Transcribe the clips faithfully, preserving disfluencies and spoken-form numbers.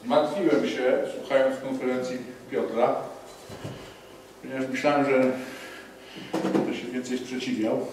Martwiłem się, słuchając konferencji Piotra, ponieważ myślałem, że to się więcej sprzeciwiał.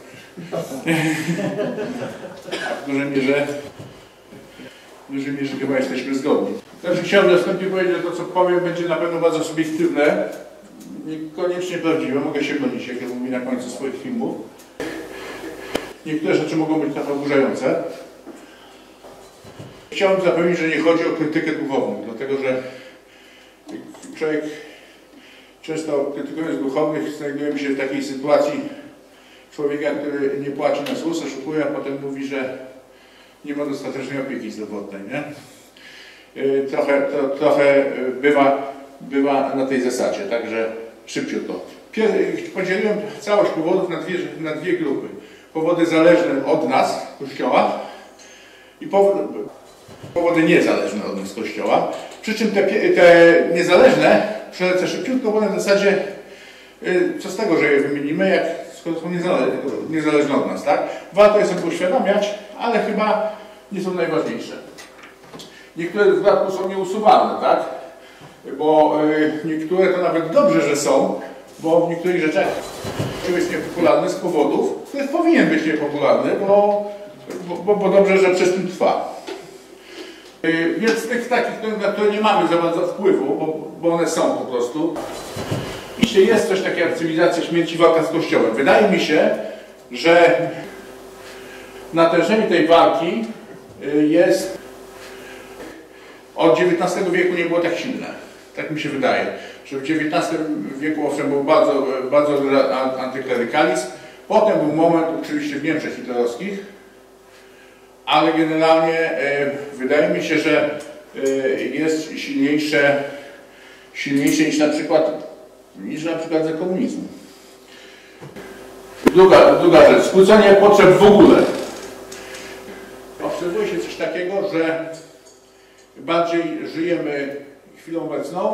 A w dużej mierze, w dużej mierze chyba jesteśmy zgodni. Także chciałbym na wstępie powiedzieć, że to, co powiem, będzie na pewno bardzo subiektywne, niekoniecznie prawdziwe, mogę się mylić, jak ja mówię na końcu swoich filmów. Niektóre rzeczy mogą być trochę oburzające. Chciałbym zapewnić, że nie chodzi o krytykę duchową, dlatego że człowiek często krytykując duchownych znajdujemy się w takiej sytuacji człowieka, który nie płaci na słus, oszukuje, a potem mówi, że nie ma dostatecznej opieki zdrowotnej. Nie? Trochę, to, trochę bywa, bywa na tej zasadzie, także szybciutko. Podzieliłem całość powodów na dwie, na dwie grupy. Powody zależne od nas, Kościoła, i powody, powody niezależne od nas, Kościoła. Przy czym te, te niezależne przelecę szybciutko, bo na zasadzie co z tego, że je wymienimy, jak skoro są niezależne, niezależne od nas, tak? Warto je sobie uświadamiać, ale chyba nie są najważniejsze. Niektóre w dodatku są nieusuwalne, tak? Bo niektóre to nawet dobrze, że są, bo w niektórych rzeczach jest niepopularny z powodów, których powinien być niepopularny, bo, bo, bo dobrze, że przez tym trwa. Więc tych takich, na które nie mamy za bardzo wpływu, bo, bo one są po prostu. Oczywiście jest coś takiego jak cywilizacja śmierci, walka z Kościołem. Wydaje mi się, że natężenie tej walki jest od dziewiętnastego wieku nie było tak silne. Tak mi się wydaje, że w dziewiętnastym wieku owszem był bardzo, bardzo duży antyklerykalizm. Potem był moment oczywiście w Niemczech hitlerowskich, ale generalnie e, wydaje mi się, że e, jest silniejsze, silniejsze niż na przykład niż na przykład za komunizmu. Druga, druga rzecz, skrócenie potrzeb w ogóle. Obserwuje się coś takiego, że bardziej żyjemy chwilą obecną,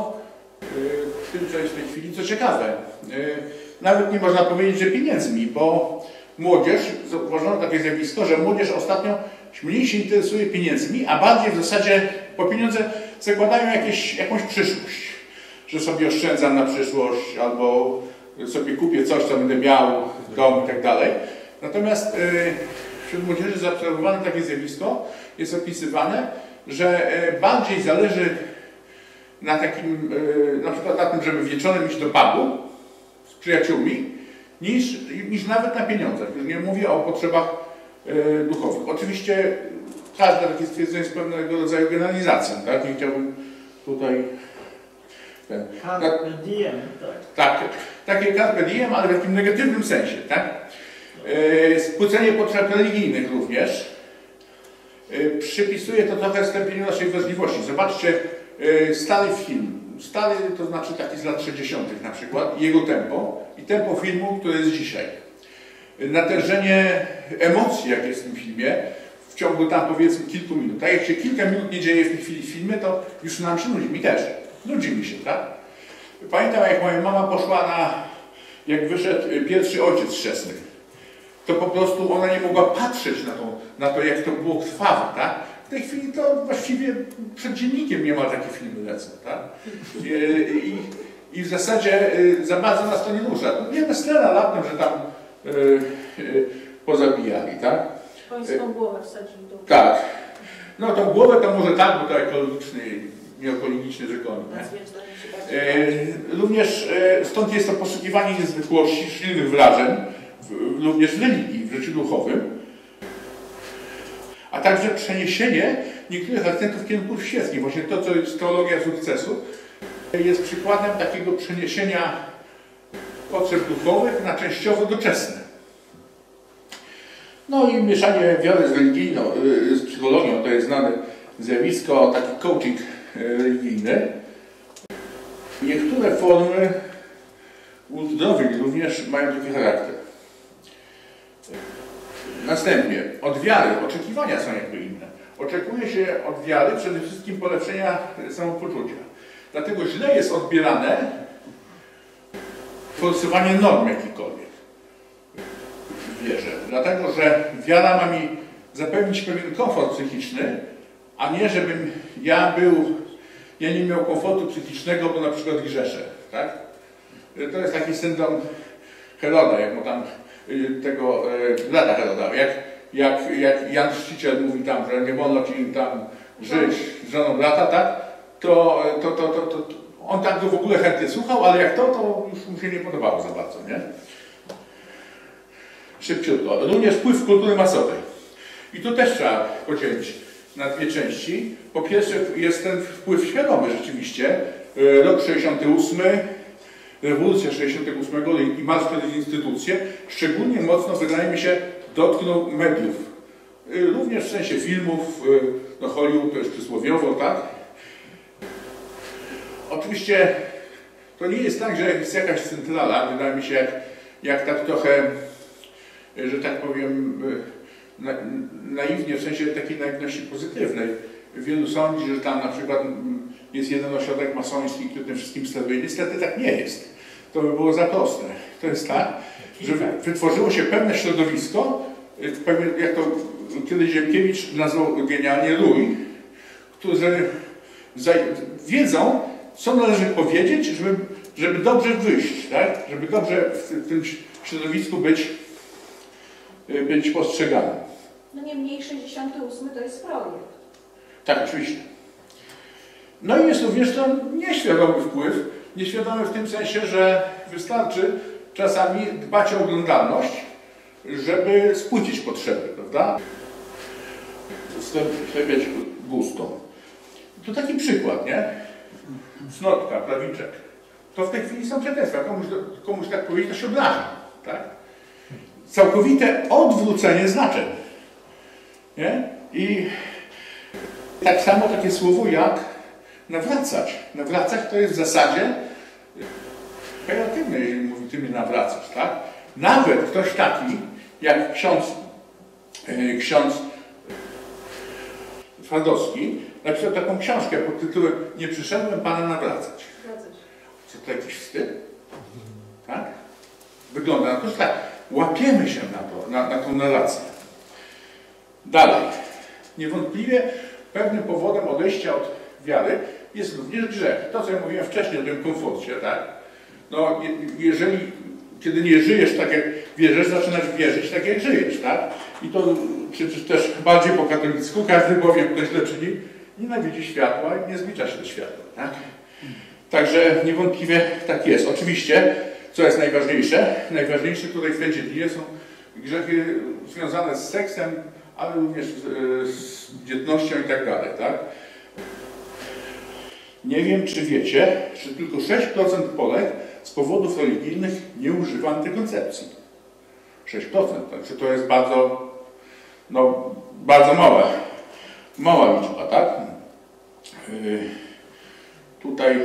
w tym, co jest w tej chwili, co ciekawe. Nawet nie można powiedzieć, że pieniędzmi, bo młodzież, zauważono takie zjawisko, że młodzież ostatnio mniej się interesuje pieniędzmi, a bardziej w zasadzie po pieniądze zakładają jakieś, jakąś przyszłość. Że sobie oszczędzam na przyszłość, albo sobie kupię coś, co będę miał, dom i tak dalej. Natomiast wśród młodzieży zaobserwowane takie zjawisko jest opisywane, że bardziej zależy na takim, na przykład na tym, żeby wieczorem iść do pubu z przyjaciółmi, niż, niż nawet na pieniądzach. Już nie mówię o potrzebach duchowych. Oczywiście każde takie stwierdzenie jest pewnego rodzaju generalizacją, tak? Nie chciałbym tutaj... Ten, carpe diem, tak. Tak, takie carpe diem, ale w takim negatywnym sensie, tak? E, skrócenie potrzeb religijnych również. E, przypisuje to trochę stępieniu naszej wrażliwości. Zobaczcie, e, stary film, stary to znaczy taki z lat sześćdziesiątych na przykład, jego tempo i tempo filmu, które jest dzisiaj. Natężenie emocji, jakie jest w tym filmie, w ciągu tam powiedzmy kilku minut. Tak jak się kilka minut nie dzieje w tej chwili w filmie, to już nam się nudzi, mi też. Nudzi mi się, tak? Pamiętam, jak moja mama poszła na, jak wyszedł Pierwszy ojciec chrzestny, to po prostu ona nie mogła patrzeć na to, na to jak to było krwawe, tak? W tej chwili to właściwie przed dziennikiem nie ma takie filmy lecą, tak? I, i, i w zasadzie za bardzo nas to nie rusza. Wiemy scena latem, że tam y, y, pozabijali, tak? Pańską głowę wsadzili do... Tak. No tą głowę to może tak, bo to ekologiczny, nieekologiczny rzekomy. E, również e, stąd jest to poszukiwanie niezwykłości, silnych wrażeń, w, również w religii, w życiu duchowym, a także przeniesienie niektórych akcentów w kierunku świeckim. Właśnie to, co jest teologia sukcesu, jest przykładem takiego przeniesienia potrzeb duchowych na częściowo doczesne. No i mieszanie wiary z religijną, z psychologią, to jest znane zjawisko, taki coaching religijny. Niektóre formy uzdrowień również mają taki charakter. Następnie, od wiary, oczekiwania są jakby inne. Oczekuje się od wiary przede wszystkim polepszenia samopoczucia. Dlatego źle jest odbierane forsowanie norm jakichkolwiek w wierze. Dlatego, że wiara ma mi zapewnić pewien komfort psychiczny, a nie żebym ja był ja nie miał komfortu psychicznego, bo na przykład grzeszę, tak? To jest taki syndrom Heroda, jak mu tam tego brata Heroda, jak, jak, jak Jan Chrzciciel mówi tam, że nie wolno ci tam żyć z żoną brata, tak? To, to, to, to, to on tak go w ogóle chętnie słuchał, ale jak to, to już mu się nie podobało za bardzo, nie? Szybciutko. Również wpływ kultury masowej. I tu też trzeba podzielić na dwie części. Po pierwsze jest ten wpływ świadomy rzeczywiście. Rok sześćdziesiąty ósmy, rewolucja sześćdziesiątego ósmego i marsz przez instytucje szczególnie mocno, wydaje mi się, dotknął mediów. Również w sensie filmów, no Hollywood to jest przysłowiowo, tak? Oczywiście to nie jest tak, że jest jakaś centrala, wydaje mi się, jak, jak tak trochę, że tak powiem, na, naiwnie, w sensie takiej naiwności pozytywnej. Wielu sądzi, że tam na przykład jest jeden ośrodek masoński, który tym wszystkim steruje. Niestety tak nie jest. To by było za proste. To jest tak, że wytworzyło się pewne środowisko, jak to kiedyś Ziemkiewicz nazwał genialnie rój, którzy wiedzą, co należy powiedzieć, żeby, żeby dobrze wyjść, tak? Żeby dobrze w tym środowisku być, być postrzeganym. No niemniej sześćdziesiąty ósmy to jest projekt. Tak, oczywiście. No i jest również to nieświadomy wpływ. Nieświadomy w tym sensie, że wystarczy czasami dbać o oglądalność, żeby spłycić potrzeby, prawda? Stawiać gustą. To taki przykład, nie? Cnotka, prawiczek. To w tej chwili są przekleństwa. Komuś, komuś tak powiedzieć, to się obraża, tak? Całkowite odwrócenie znaczeń. Nie? I tak samo takie słowo jak nawracać. Nawracać to jest w zasadzie pejoratywne, mówi ty mnie nawracasz, tak? Nawet ktoś taki jak ksiądz, yy, ksiądz Twardowski napisał taką książkę pod tytułem Nie przyszedłem Pana nawracać. Czy to jakiś wstyd? Tak? Wygląda na to, że tak. Łapiemy się na to, na, na tą narrację. Dalej. Niewątpliwie pewnym powodem odejścia od wiary jest również grzech. To, co ja mówiłem wcześniej o tym komforcie, tak? No, je, jeżeli, kiedy nie żyjesz tak jak wierzysz, zaczynasz wierzyć tak jak żyjesz, tak? I to przecież też bardziej po katolicku, każdy bowiem, kto źle czyni, nienawidzi światła i nie zlicza się do światła, tak? Także niewątpliwie tak jest. Oczywiście, co jest najważniejsze, najważniejsze tutaj w tej dziedzinie są grzechy związane z seksem, ale również z, z dzietnością i tak dalej, tak? Nie wiem, czy wiecie, że tylko sześć procent Polek z powodów religijnych nie używa antykoncepcji. sześć procent, także to jest bardzo, no, bardzo mała, mała liczba, tak? Yy, tutaj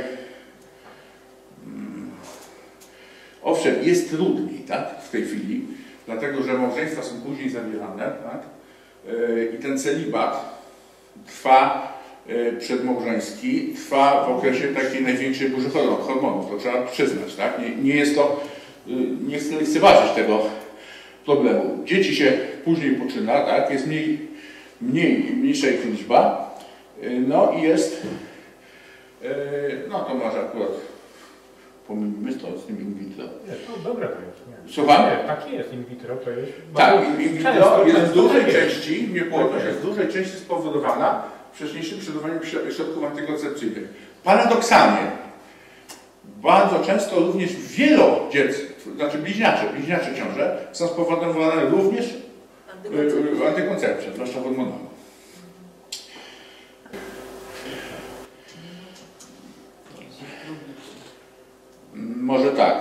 owszem, jest trudniej, tak, w tej chwili, dlatego że małżeństwa są później zawierane, tak, yy, i ten celibat trwa yy, przedmałżeński, trwa w okresie takiej największej burzy hormonów, to trzeba przyznać, tak, nie, nie jest to, yy, nie chcę lekceważyć tego problemu. Dzieci się później poczyna, tak, jest mniej, mniej mniejsza ich liczba, yy, no i jest, yy, no to może akurat pomijmy to z tym in vitro. Nie, to dobre to jest. Nie. Słucham? Nie, tak jest, in vitro to jest... Tak, in vitro jest w dużej jest. części, niepłodność jest w dużej części spowodowana wcześniejszym przeżywaniem środków antykoncepcyjnych. Paradoksalnie, bardzo często również wielodzietstw, znaczy bliźniacze, bliźniacze ciąże są spowodowane również antykoncepcją, antykoncepcją zwłaszcza hormonalną. Może tak.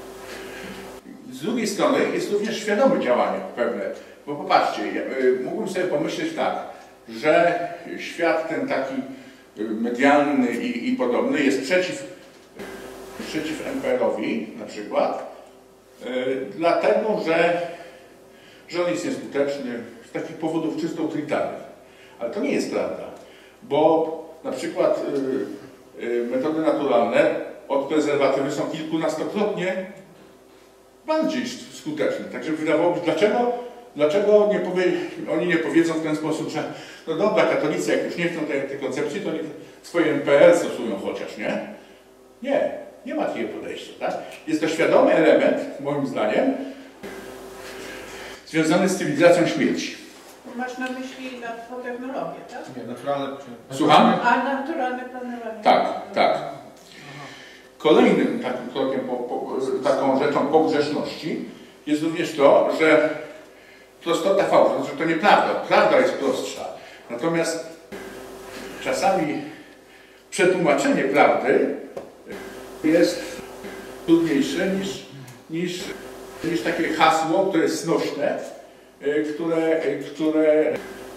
Z drugiej strony jest również świadome działanie pewne, bo popatrzcie, ja, y, mógłbym sobie pomyśleć tak, że świat ten taki medialny i, i podobny jest przeciw, przeciw N P R-owi na przykład, y, dlatego, że, że on jest nieskuteczny z takich powodów czysto utylitarnych. Ale to nie jest prawda, bo na przykład y, y, metody naturalne od prezerwatywy są kilkunastokrotnie bardziej skuteczne. Także wydawałoby się, dlaczego, dlaczego nie powie, oni nie powiedzą w ten sposób, że no dobra, katolicy jak już nie chcą tej antykoncepcji, to niech, swoje N P R stosują chociaż, nie? Nie, nie ma takiego podejścia, tak? Jest to świadomy element, moim zdaniem, związany z cywilizacją śmierci. Masz na myśli technologię, tak? Nie, naturalne... Słucham? A naturalne planowanie. Tak, tak. Kolejnym takim krokiem, po, po, taką rzeczą pogrzeszności jest również to, że prostota fałszu, że to nieprawda. Prawda jest prostsza. Natomiast czasami przetłumaczenie prawdy jest trudniejsze niż, niż, niż takie hasło, które jest znośne, które, które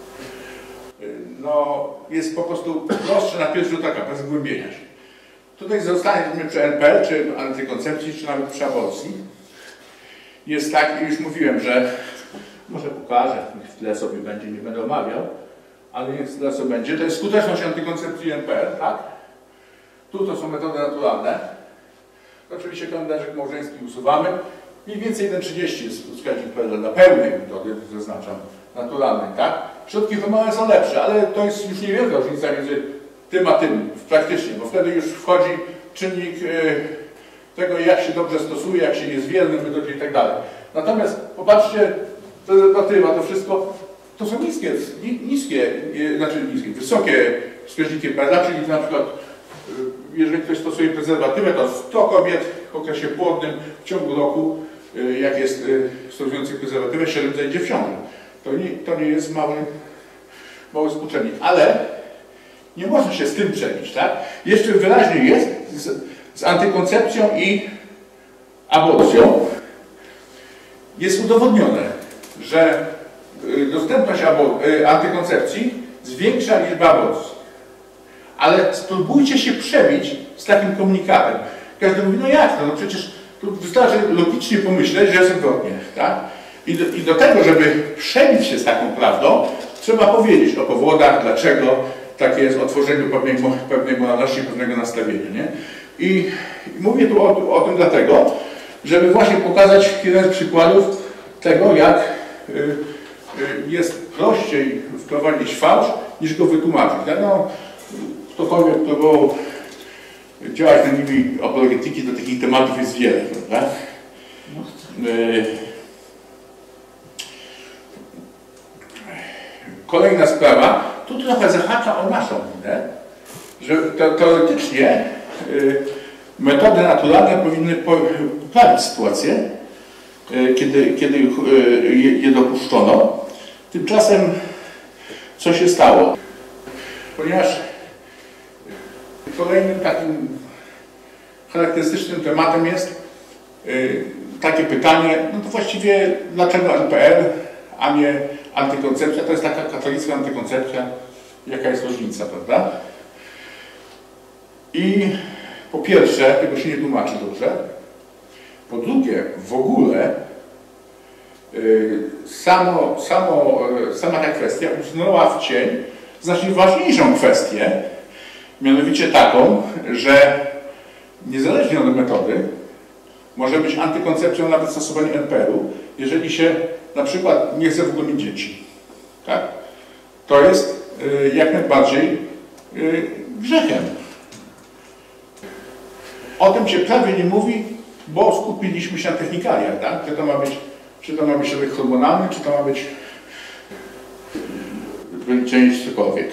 no, jest po prostu prostsze na pierwszy rzut oka, bez zgłębienia się. Tutaj zostaniemy przy N P R, czy antykoncepcji, czy nawet przy aborcji. Jest tak, już mówiłem, że może pokażę, niech w tle sobie będzie, nie będę omawiał, ale niech w tle sobie będzie. To jest skuteczność antykoncepcji N P R, tak? Tu to są metody naturalne. Oczywiście kalendarzyk małżeński usuwamy. Mniej więcej jeden przecinek trzydzieści jest wskaźnik P L dla pełnej metody, zaznaczam, naturalnej, tak? Środki hormonalne są lepsze, ale to jest już niewielka różnica między tym a tym praktycznie, bo wtedy już wchodzi czynnik yy, tego, jak się dobrze stosuje, jak się jest wierny metodzie i tak dalej. Natomiast popatrzcie, prezerwatywa, to wszystko, to są niskie, niskie, yy, znaczy niskie, wysokie wskaźniki P L, czyli na przykład yy, jeżeli ktoś stosuje prezerwatywę, to sto kobiet w okresie płodnym w ciągu roku, yy, jak jest yy, stosujących prezerwatywę, siedem zajdzie w ciąży. To nie, to nie jest mały, mały współczynnik, ale nie można się z tym przebić, tak? Jeszcze wyraźnie jest z, z antykoncepcją i aborcją. Jest udowodnione, że dostępność antykoncepcji zwiększa liczbę aborcji. Ale spróbujcie się przebić z takim komunikatem. Każdy mówi, no jak to? No przecież tu wystarczy logicznie pomyśleć, że jest odwrotnie, tak? I do, I do tego, żeby przebić się z taką prawdą, trzeba powiedzieć o powodach, dlaczego takie jest o tworzeniu pewnej, pewnej moralności, pewnego nastawienia. Nie? I, I mówię tu o, o tym dlatego, żeby właśnie pokazać jeden z przykładów tego, jak y, y, jest prościej wprowadzić fałsz, niż go wytłumaczyć. Tak? No, ktokolwiek próbował działać na nimi apologetyki, do takich tematów jest wiele. Prawda? Y, Kolejna sprawa, tu trochę zahacza o naszą winę, że te, teoretycznie y, metody naturalne powinny poprawić sytuację, y, kiedy, kiedy y, je, je dopuszczono. Tymczasem co się stało? Ponieważ kolejnym takim charakterystycznym tematem jest y, takie pytanie, no to właściwie dlaczego N P R, a nie antykoncepcja? To jest taka katolicka antykoncepcja, jaka jest różnica, prawda? I po pierwsze, tego się nie tłumaczy dobrze. Po drugie, w ogóle yy, samo, samo, yy, sama ta kwestia usunęła w cień znacznie ważniejszą kwestię, mianowicie taką, że niezależnie od metody może być antykoncepcją nawet stosowanie N P R-u, jeżeli się na przykład nie chce w ogóle mieć dzieci. Tak? To jest y, jak najbardziej y, grzechem. O tym się prawie nie mówi, bo skupiliśmy się na technikaliach. Tak? Czy to ma być, czy to ma być środek hormonalny, czy to ma być wyliczenie cokolwiek.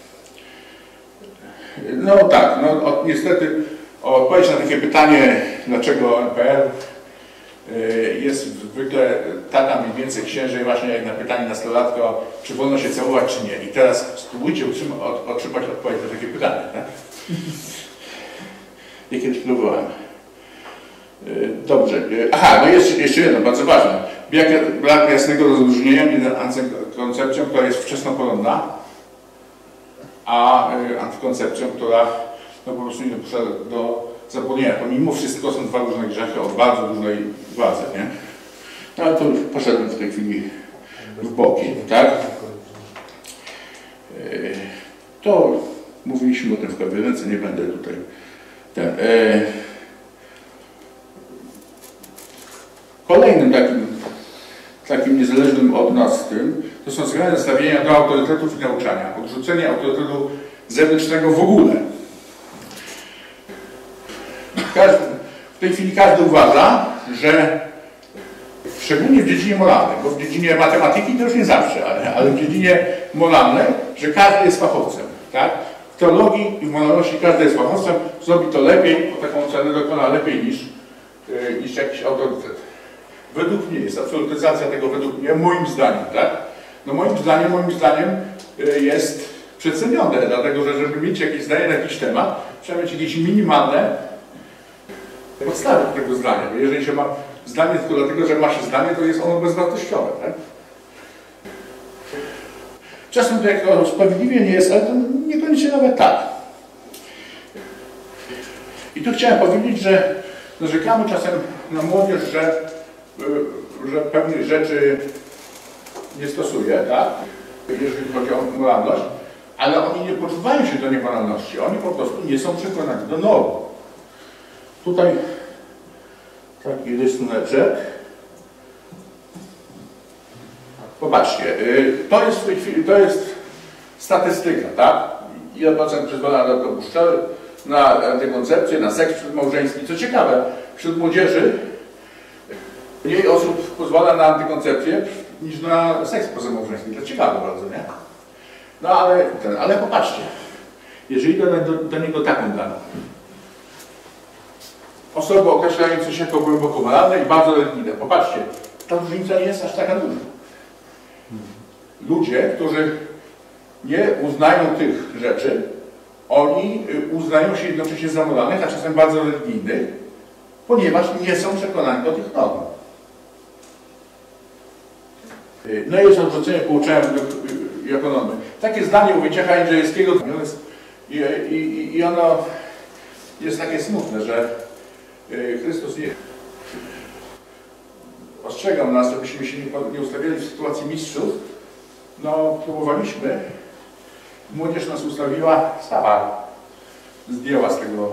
No tak, no, o, niestety odpowiedź na takie pytanie, dlaczego N P R jest zwykle taka mniej więcej księżej właśnie jak na pytanie nastolatka, czy wolno się całować, czy nie. I teraz spróbujcie otrzymać, otrzymać odpowiedź na takie pytanie. Tak? Ja kiedyś próbowałem. Dobrze. Aha, no jest jeszcze jedno, bardzo ważne. Brak jasnego rozróżnienia między antykoncepcją, która jest wczesnoporonna, a antykoncepcją, która no, po prostu nie dopuszcza do zapomnienia. To mimo wszystko są dwa różne grzechy o bardzo dużej wadze, nie? No ale to już poszedłem w tej chwili w boki, tak? To mówiliśmy o tym w kawiarence, nie będę tutaj ten. E... Kolejnym takim, takim niezależnym od nas tym, to są zmiany nastawienia do autorytetów i nauczania. Odrzucenie autorytetu zewnętrznego w ogóle. Każdy, w tej chwili każdy uważa, że szczególnie w dziedzinie moralnej, bo w dziedzinie matematyki to już nie zawsze, ale, ale w dziedzinie moralnej, że każdy jest fachowcem. Tak? W teologii i w moralności każdy jest fachowcem, zrobi to lepiej, o taką cenę dokona lepiej niż, yy, niż jakiś autorytet. Według mnie jest absolutyzacja tego, według mnie, moim zdaniem, tak? No moim zdaniem, moim zdaniem yy, jest przecenione, dlatego że żeby mieć jakieś zdanie na jakiś temat, trzeba mieć jakieś minimalne podstawy tego zdania. Bo jeżeli się ma zdanie tylko dlatego, że ma się zdanie, to jest ono bezwartościowe. Tak? Czasem to jako usprawiedliwienie jest, ale to niekoniecznie nawet tak. I tu chciałem powiedzieć, że narzekamy czasem na młodzież, że, że pewnych rzeczy nie stosuje, tak? Jeżeli chodzi o moralność, ale oni nie poczuwają się do niemoralności. Oni po prostu nie są przekonani do norm. Tutaj taki rysuneczek. Popatrzcie, to jest w tej chwili, to jest statystyka, tak? Ile procent przyzwala na dopuszcza, na antykoncepcję, na seks przedmałżeński. Co ciekawe, wśród młodzieży mniej osób pozwala na antykoncepcję niż na seks pozamałżeński. To ciekawe bardzo, nie? No ale, ten, ale popatrzcie, jeżeli do, do, do niego taką daną. Osoby określające się jako głęboko moralne i bardzo religijne. Popatrzcie, ta różnica nie jest aż taka duża. Ludzie, którzy nie uznają tych rzeczy, oni uznają się jednocześnie za moralnych, a czasem bardzo religijnych, ponieważ nie są przekonani do tych norm. No i jest odrzucenie pouczałem i ekonomy. Takie zdanie u Wojciecha Jędrzejewskiego i, i, i ono jest takie smutne, że Chrystus nie ostrzegał nas, żebyśmy się nie ustawiali w sytuacji mistrzów. No, próbowaliśmy. Młodzież nas ustawiła, stała, zdjęła z tego,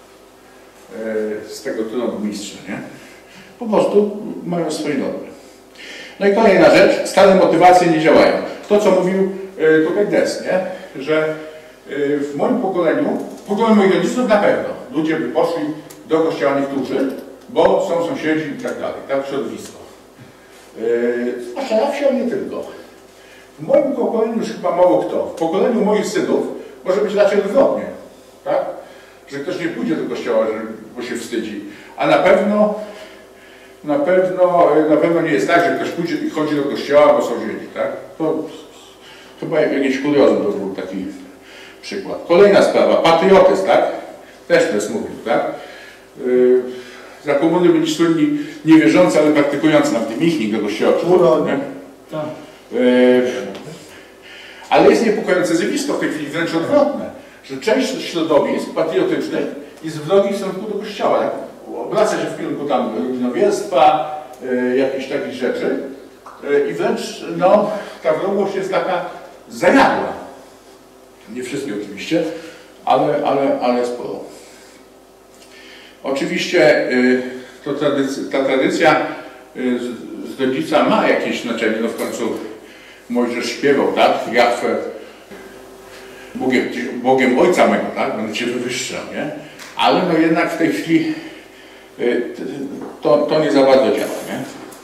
z tego tronu mistrza, nie? Po prostu mają swoje normy. No i kolejna rzecz, stare motywacje nie działają. To, co mówił tutaj Des, nie? Że w moim pokoleniu, w pokoleniu moich rodziców na pewno, ludzie by poszli do kościoła niektórzy, bo są sąsiedzi i tak dalej, tak, środowisko. Zwłaszcza na wsi, ale nie tylko. W moim pokoleniu już chyba mało kto. W pokoleniu moich synów może być raczej odwrotnie, tak? Że ktoś nie pójdzie do kościoła, bo się wstydzi. A na pewno, na pewno, na pewno nie jest tak, że ktoś pójdzie i chodzi do kościoła, bo sąsiedzi, tak? To chyba jakieś kuriozum to był taki przykład. Kolejna sprawa, patriotyzm, tak? Też Des mówił, tak? Yy, za komuny byli słynni niewierzący, ale praktykujący, na tym ich nikt do kościoła przychodzą, nie? Tak. Yy, ale jest niepokojące zjawisko w tej chwili, wręcz odwrotne, że część środowisk patriotycznych jest wrogich w stosunku do kościoła. Jak obraca się w kierunku tam równowiarstwa, yy, jakichś takich rzeczy yy, i wręcz no, ta wrogość jest taka zajadła. Nie wszystkie oczywiście, ale, ale, ale sporo. Oczywiście yy, to tradycja, ta tradycja yy, z, z rodzica ma jakieś znaczenie, no w końcu Mojżesz śpiewał, tak? Jachwę, Bogiem, Bogiem Ojca mego, tak? Będę Cię wywyższał, nie? Ale no jednak w tej chwili yy, to, to nie za bardzo działa, nie?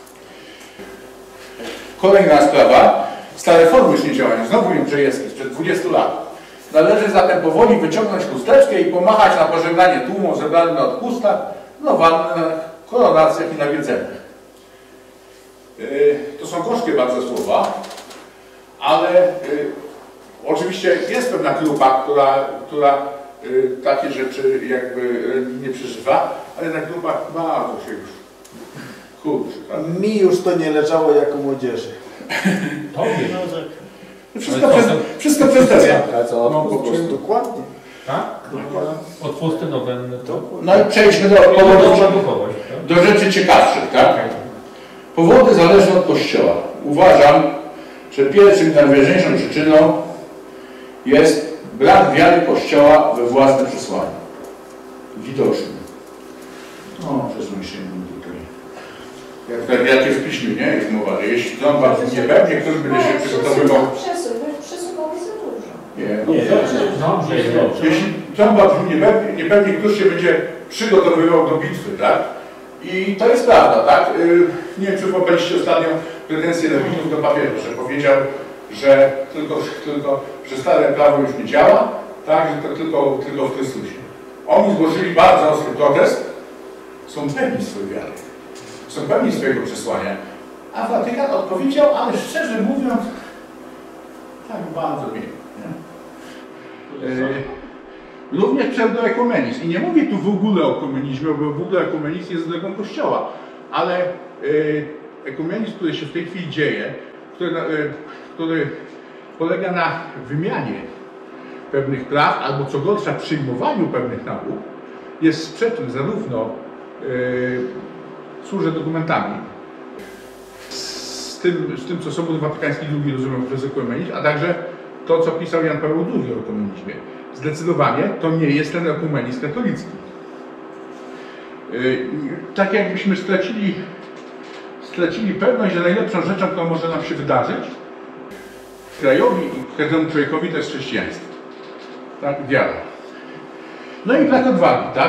Kolejna sprawa, stare formy już nie działają. Znowu Jędrzejewski sprzed dwudziestu lat. Należy zatem powoli wyciągnąć chusteczkę i pomachać na pożegnanie tłumom zebranym na odpustach, no wannach, koronacjach i nawiedzeniach. Yy, to są gorzkie bardzo słowa, ale yy, oczywiście jest pewna grupa, która, która yy, takie rzeczy jakby nie przeżywa, ale ta grupa bardzo się już kurczy. Tak? Mi już to nie leżało jako młodzieży. Tobie. Wszystko przez, wszystko przez te. No, po prostu. Dokładnie. tak? Odpusty nowenny to... No i przejdźmy do Powodów powodów, duchowość, tak? do rzeczy ciekawszych, tak? Powody zależne od Kościoła. Uważam, że pierwszym i najważniejszą przyczyną jest brak wiary Kościoła we własne przesłanie. Widoczny. No, przesuń się tutaj. Jak, jak jest w piśmie, nie? Jest mowa, że jeśli dom was nie będzie, który będzie się przygotowywał. Przesuwać, przesuwać za dużo. Nie. Nie, Dobrze, jest dobrze. Jeśli Trump niepewnie, niepewnie ktoś się będzie przygotowywał do bitwy, tak? I to jest prawda, tak? Nie wiem, czy wypowiedzieliście ostatnio pretensję Lewitów do papieru, że powiedział, że tylko, tylko, że stare prawo już nie działa, tak? Że to tylko, tylko w Chrystusie. Oni złożyli bardzo ostry protest, są pewni swojej wiary, są pewni swojego przesłania, a Watykan odpowiedział, ale szczerze mówiąc, tak bardzo miło. Również pseudoekumenizm. I nie mówię tu w ogóle o komunizmie, bo w ogóle ekumenizm jest drogą Kościoła, ale y, ekumenizm, który się w tej chwili dzieje, który, y, który polega na wymianie pewnych praw, albo co gorsza przyjmowaniu pewnych nauk, jest sprzeczny zarówno y, służę dokumentami z tym, z tym, co Sobór Watykański drugi rozumiał przez ekumenizm, a także to, co pisał Jan Paweł drugi o ekumenizmie. Zdecydowanie to nie jest ten ekumenizm katolicki. Yy, tak jakbyśmy stracili, stracili pewność, że najlepszą rzeczą, która może nam się wydarzyć, krajowi i każdemu człowiekowi, to jest chrześcijaństwo. Tak, wiara. No i brak odwagi, tak?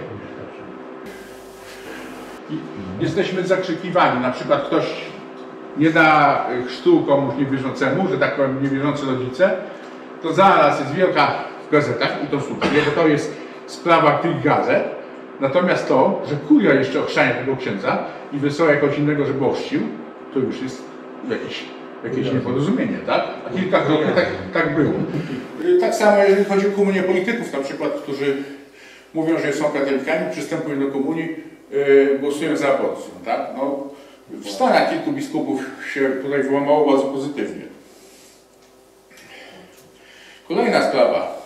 I jesteśmy zakrzykiwani. Na przykład ktoś nie da chrztu komuś niewierzącemu, że tak powiem niewierzący rodzice, to zaraz jest wielka w gazetach i to super, bo to jest sprawa tych gazet. Natomiast to, że kuria jeszcze ochrzania tego księdza i wysyła jakoś innego, żeby ochrzcił, to już jest jakieś, jakieś nieporozumienie, tak? A kilkakrotnie tak, tak było. Tak samo jeżeli chodzi o komunię polityków, na przykład, którzy mówią, że są katolikami, przystępują do komunii, yy, głosują za aborcją, tak? No, w Stanach kilku biskupów się tutaj wyłamało bardzo pozytywnie. Kolejna sprawa.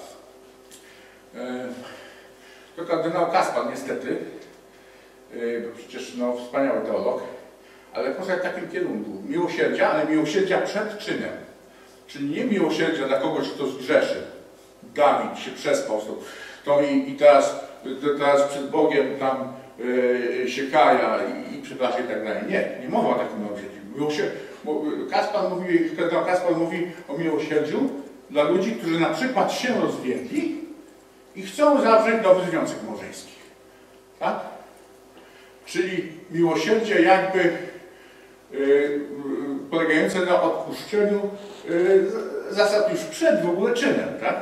To kardynał Kaspar niestety, bo przecież no, wspaniały teolog, ale poszedł w takim kierunku. Miłosierdzia, ale miłosierdzia przed czynem. Czyli nie miłosierdzia dla kogoś, kto zgrzeszy. Dawid się przespał, to i, i teraz, teraz przed Bogiem tam yy, się kaja i, i przeprasza i tak dalej. Nie, nie mowa o takim miłosierdziu. Kaspar mówi, kardynał Kaspar mówi o miłosierdziu dla ludzi, którzy na przykład się rozwiedli i chcą zawrzeć nowy związek małżeński. Tak? Czyli miłosierdzie jakby yy, polegające na odpuszczeniu yy, zasad już przed w ogóle czynem. Tak?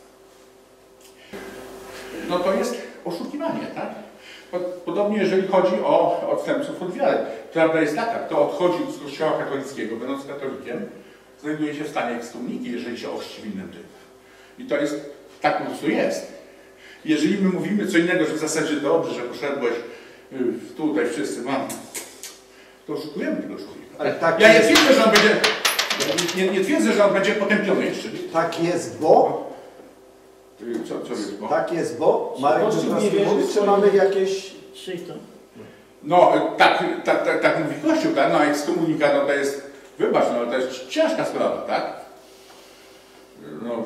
No to jest oszukiwanie. Tak? Podobnie jeżeli chodzi o odstępców od wiary. Prawda jest taka, kto odchodzi z Kościoła katolickiego, będąc katolikiem, znajduje się w stanie ekskomuniki, jeżeli się ochrzci w innym typie. I to jest, tak po prostu jest. Jeżeli my mówimy co innego, że w zasadzie dobrze, że poszedłeś tutaj wszyscy mamy, to oszukujemy tego człowieka. Ale tak ja nie jest. twierdzę, że on będzie, nie, nie twierdzę, że on będzie potępiony jeszcze. Tak jest, bo? Co, co jest, bo? Tak jest, bo? Marek Kościół Czesnowski nie wierzy mówi, w czy swoje- mamy jakieś... No, tak, tak, tak, tak mówi Kościół, tak? No, ekskomunika, no to jest, wybacz, no, ale to jest ciężka sprawa, tak? No,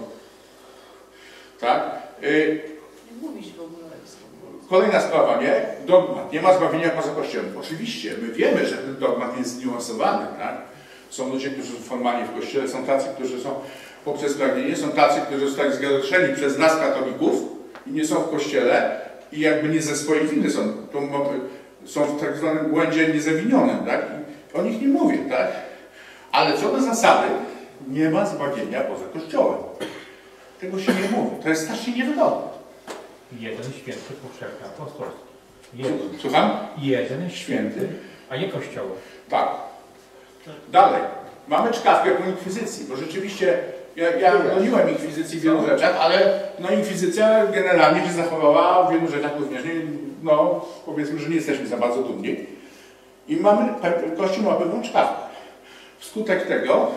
tak? Y Nie mówisz w ogóle o ekskomunikacji. Kolejna sprawa, nie? Dogmat. Nie ma zbawienia poza Kościołem. Oczywiście, my wiemy, że ten dogmat jest zniuansowany, tak? Są ludzie, którzy są formalnie w Kościele, są tacy, którzy są poprzez pragnienie, są tacy, którzy zostali zgorszeni przez nas katolików i nie są w Kościele i jakby nie ze swojej winy są. To są w tak zwanym błędzie niezawinionym, tak? I o nich nie mówię, tak? Ale co do zasady, nie ma zbawienia poza Kościołem. Tego się nie mówi. To jest strasznie niewygodne. Jeden święty powszechny apostolski. Jeden. Słucham? Jeden święty, a nie kościoły. Tak. Dalej. Mamy czkawkę po inkwizycji, bo rzeczywiście ja, ja broniłem inkwizycji w wielu rzeczach, ale no, inkwizycja generalnie się zachowała w wielu rzeczach również. No, powiedzmy, że nie jesteśmy za bardzo dumni. I mamy, Kościół ma pewną czkawkę. Wskutek tego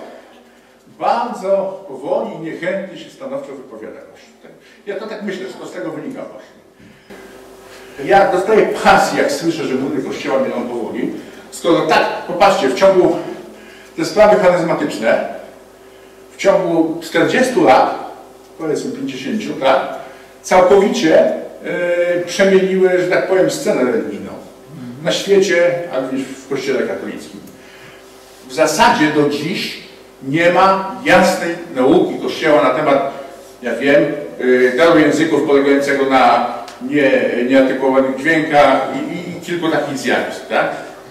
bardzo powoli i niechętnie się stanowczo wypowiada Kościół. Ja to tak myślę, że to z tego wynika właśnie. Ja dostaję pasji, jak słyszę, że budy Kościoła miną powoli. Skoro tak, popatrzcie, w ciągu te sprawy charyzmatyczne, w ciągu czterdziestu lat, powiedzmy pięćdziesięciu, tak, całkowicie yy, przemieniły, że tak powiem, scenę religijną na świecie, a również w Kościele katolickim. W zasadzie do dziś nie ma jasnej nauki Kościoła na temat ja wiem, daru języków polegającego na nie, nieartykułowanych dźwiękach i, i, i kilku takich zjawisk, tak?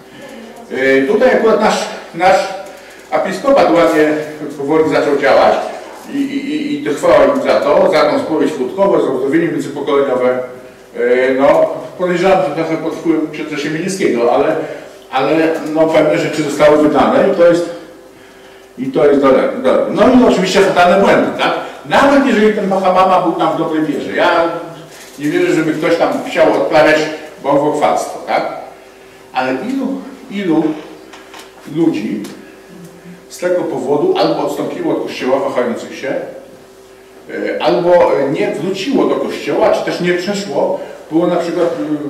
Tutaj akurat nasz, nasz episkopat ładnie powoli zaczął działać i, i, i chwała im za to, za tą spowiedź skutkowo, za uzdrowienie międzypokoleniowe. No, podejrzewam, że trochę pod wpływem księdza Siemińskiego, ale, ale no, pewne rzeczy zostały wydane i to jest i to jest dobre. No i oczywiście fatalne błędy, tak? Nawet jeżeli ten Mahamama był tam w dobrej wierze. Ja nie wierzę, żeby ktoś tam chciał odprawiać bałwochwalstwo, tak? Ale ilu, ilu ludzi z tego powodu albo odstąpiło od kościoła wahających się, albo nie wróciło do kościoła, czy też nie przeszło, było na przykład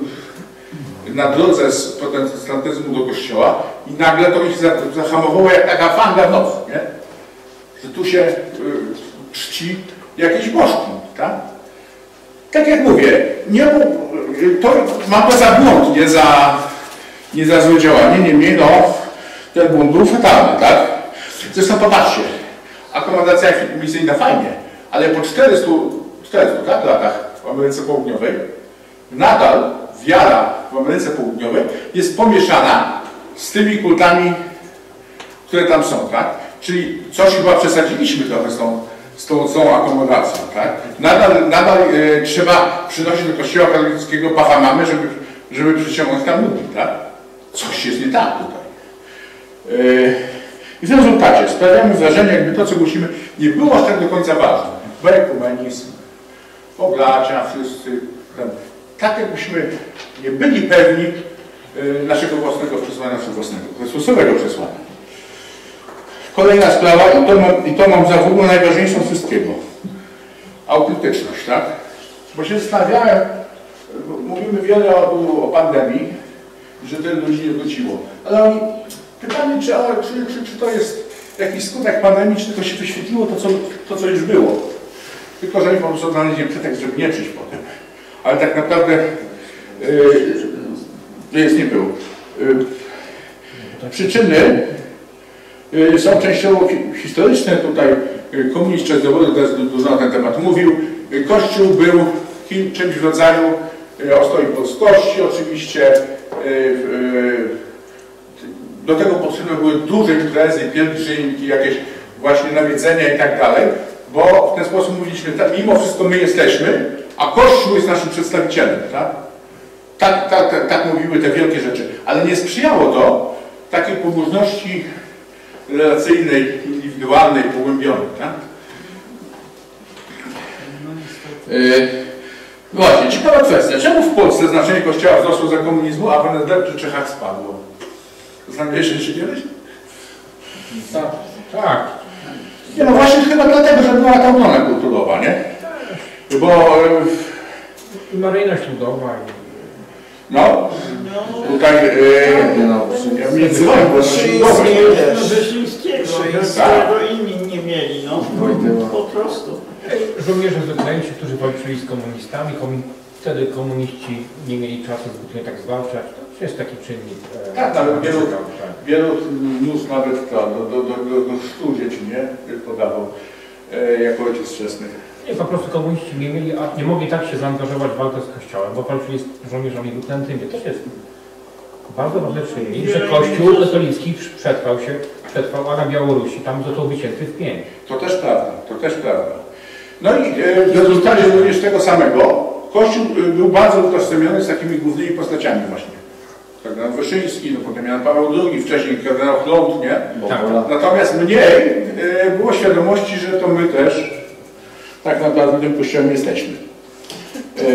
na drodze z protestantyzmu do kościoła i nagle to ich zahamowało jak taka fanga w nocy, nie? Że tu się czci jakieś bożki, tak? Tak jak mówię, nie, to ma to za błąd, nie za, nie za złe działanie, niemniej no, ten błąd był fatalny, tak? Zresztą popatrzcie, akomodacja misyjna fajnie, ale po czterystu, czterystu tak, latach w Ameryce Południowej nadal wiara w Ameryce Południowej jest pomieszana z tymi kultami, które tam są, tak? Czyli coś chyba przesadziliśmy trochę z tą, z tą, z tą akomodacją, tak? Nadal, nadal e, trzeba przynosić do kościoła katolickiego Bahamamy, żeby, żeby przyciągnąć tam ludzi, tak? Coś jest nie tak tutaj. E, I w rezultacie sprawiamy wrażenie, jakby to, co głosimy, nie było aż tak do końca ważne. Bo ekumenizm, poblacia, wszyscy, tak jakbyśmy nie byli pewni y, naszego własnego przesłania, naszego własnego, Chrystusowego przesłania. Kolejna sprawa, i to mam, i to mam za w ogóle najważniejszą z wszystkiego. Autentyczność, tak? Bo się zastanawiałem, mówimy wiele o, o pandemii, że tyle ludzi nie wróciło. Ale oni, pytanie, czy, czy, czy, czy to jest jakiś skutek pandemii, czy tylko się wyświetliło to, co, to, co już było. Tylko, że oni po prostu znaleźli pretekst, żeby nie przyjść potem. Ale tak naprawdę yy, jest nie było. Yy, przyczyny yy, są częściowo historyczne. Tutaj yy, komunist Czesnowold dużo na ten temat mówił. Yy, Kościół był czymś w rodzaju yy, ostoi polskości oczywiście. Yy, yy, do tego potrzebne były duże imprezy, pielgrzymki, jakieś właśnie nawiedzenia i tak dalej, bo w ten sposób mówiliśmy, tak, mimo wszystko my jesteśmy, a Kościół jest naszym przedstawicielem, tak? Tak, tak, tak, tak mówiły te wielkie rzeczy, ale nie sprzyjało to takiej pobożności relacyjnej, indywidualnej, pogłębionej, tak? Yy, właśnie, ciekawa kwestia. Czemu w Polsce znaczenie Kościoła wzrosło za komunizmu, a w N S D czy Czechach spadło? Znamiłeś się kiedyś? Tak. Tak. Nie, no właśnie chyba dlatego, że była ta autonomia kulturowa, nie? Bo... I maryjność ludowa. No, tutaj... Yy, między wojną, bo Wyszyńskiego, inni nie mieli, no. Po prostu. Żołnierze wyklęci, którzy walczyli z komunistami, komun... wtedy komuniści nie mieli czasu zbytnio tak zwalczać. To jest taki czynnik. E, tak, nawet wielu, tak. wielu news nawet to, do, do, do, do, do stu dzieci, nie? Podawał e, jako ojciec wczesny. Nie, po prostu komuniści nie mieli, a nie mogli tak się zaangażować w walkę z Kościołem, bo walczyli z żołnierzami wyklętymi. To też jest bardzo ważny czynnik, że Kościół katolicki przetrwał się, przetrwał, a na Białorusi tam został wycięty w pięć. To też prawda, to też prawda. No i e, w rezultacie również tego samego Kościół był bardzo utożsamiony z takimi głównymi postaciami właśnie. Kardynał Wyszyński, no potem Jan Paweł drugi, wcześniej kardynał Chląd, nie? Tak. Natomiast mniej e, było świadomości, że to my też tak naprawdę tym Kościołem jesteśmy. E,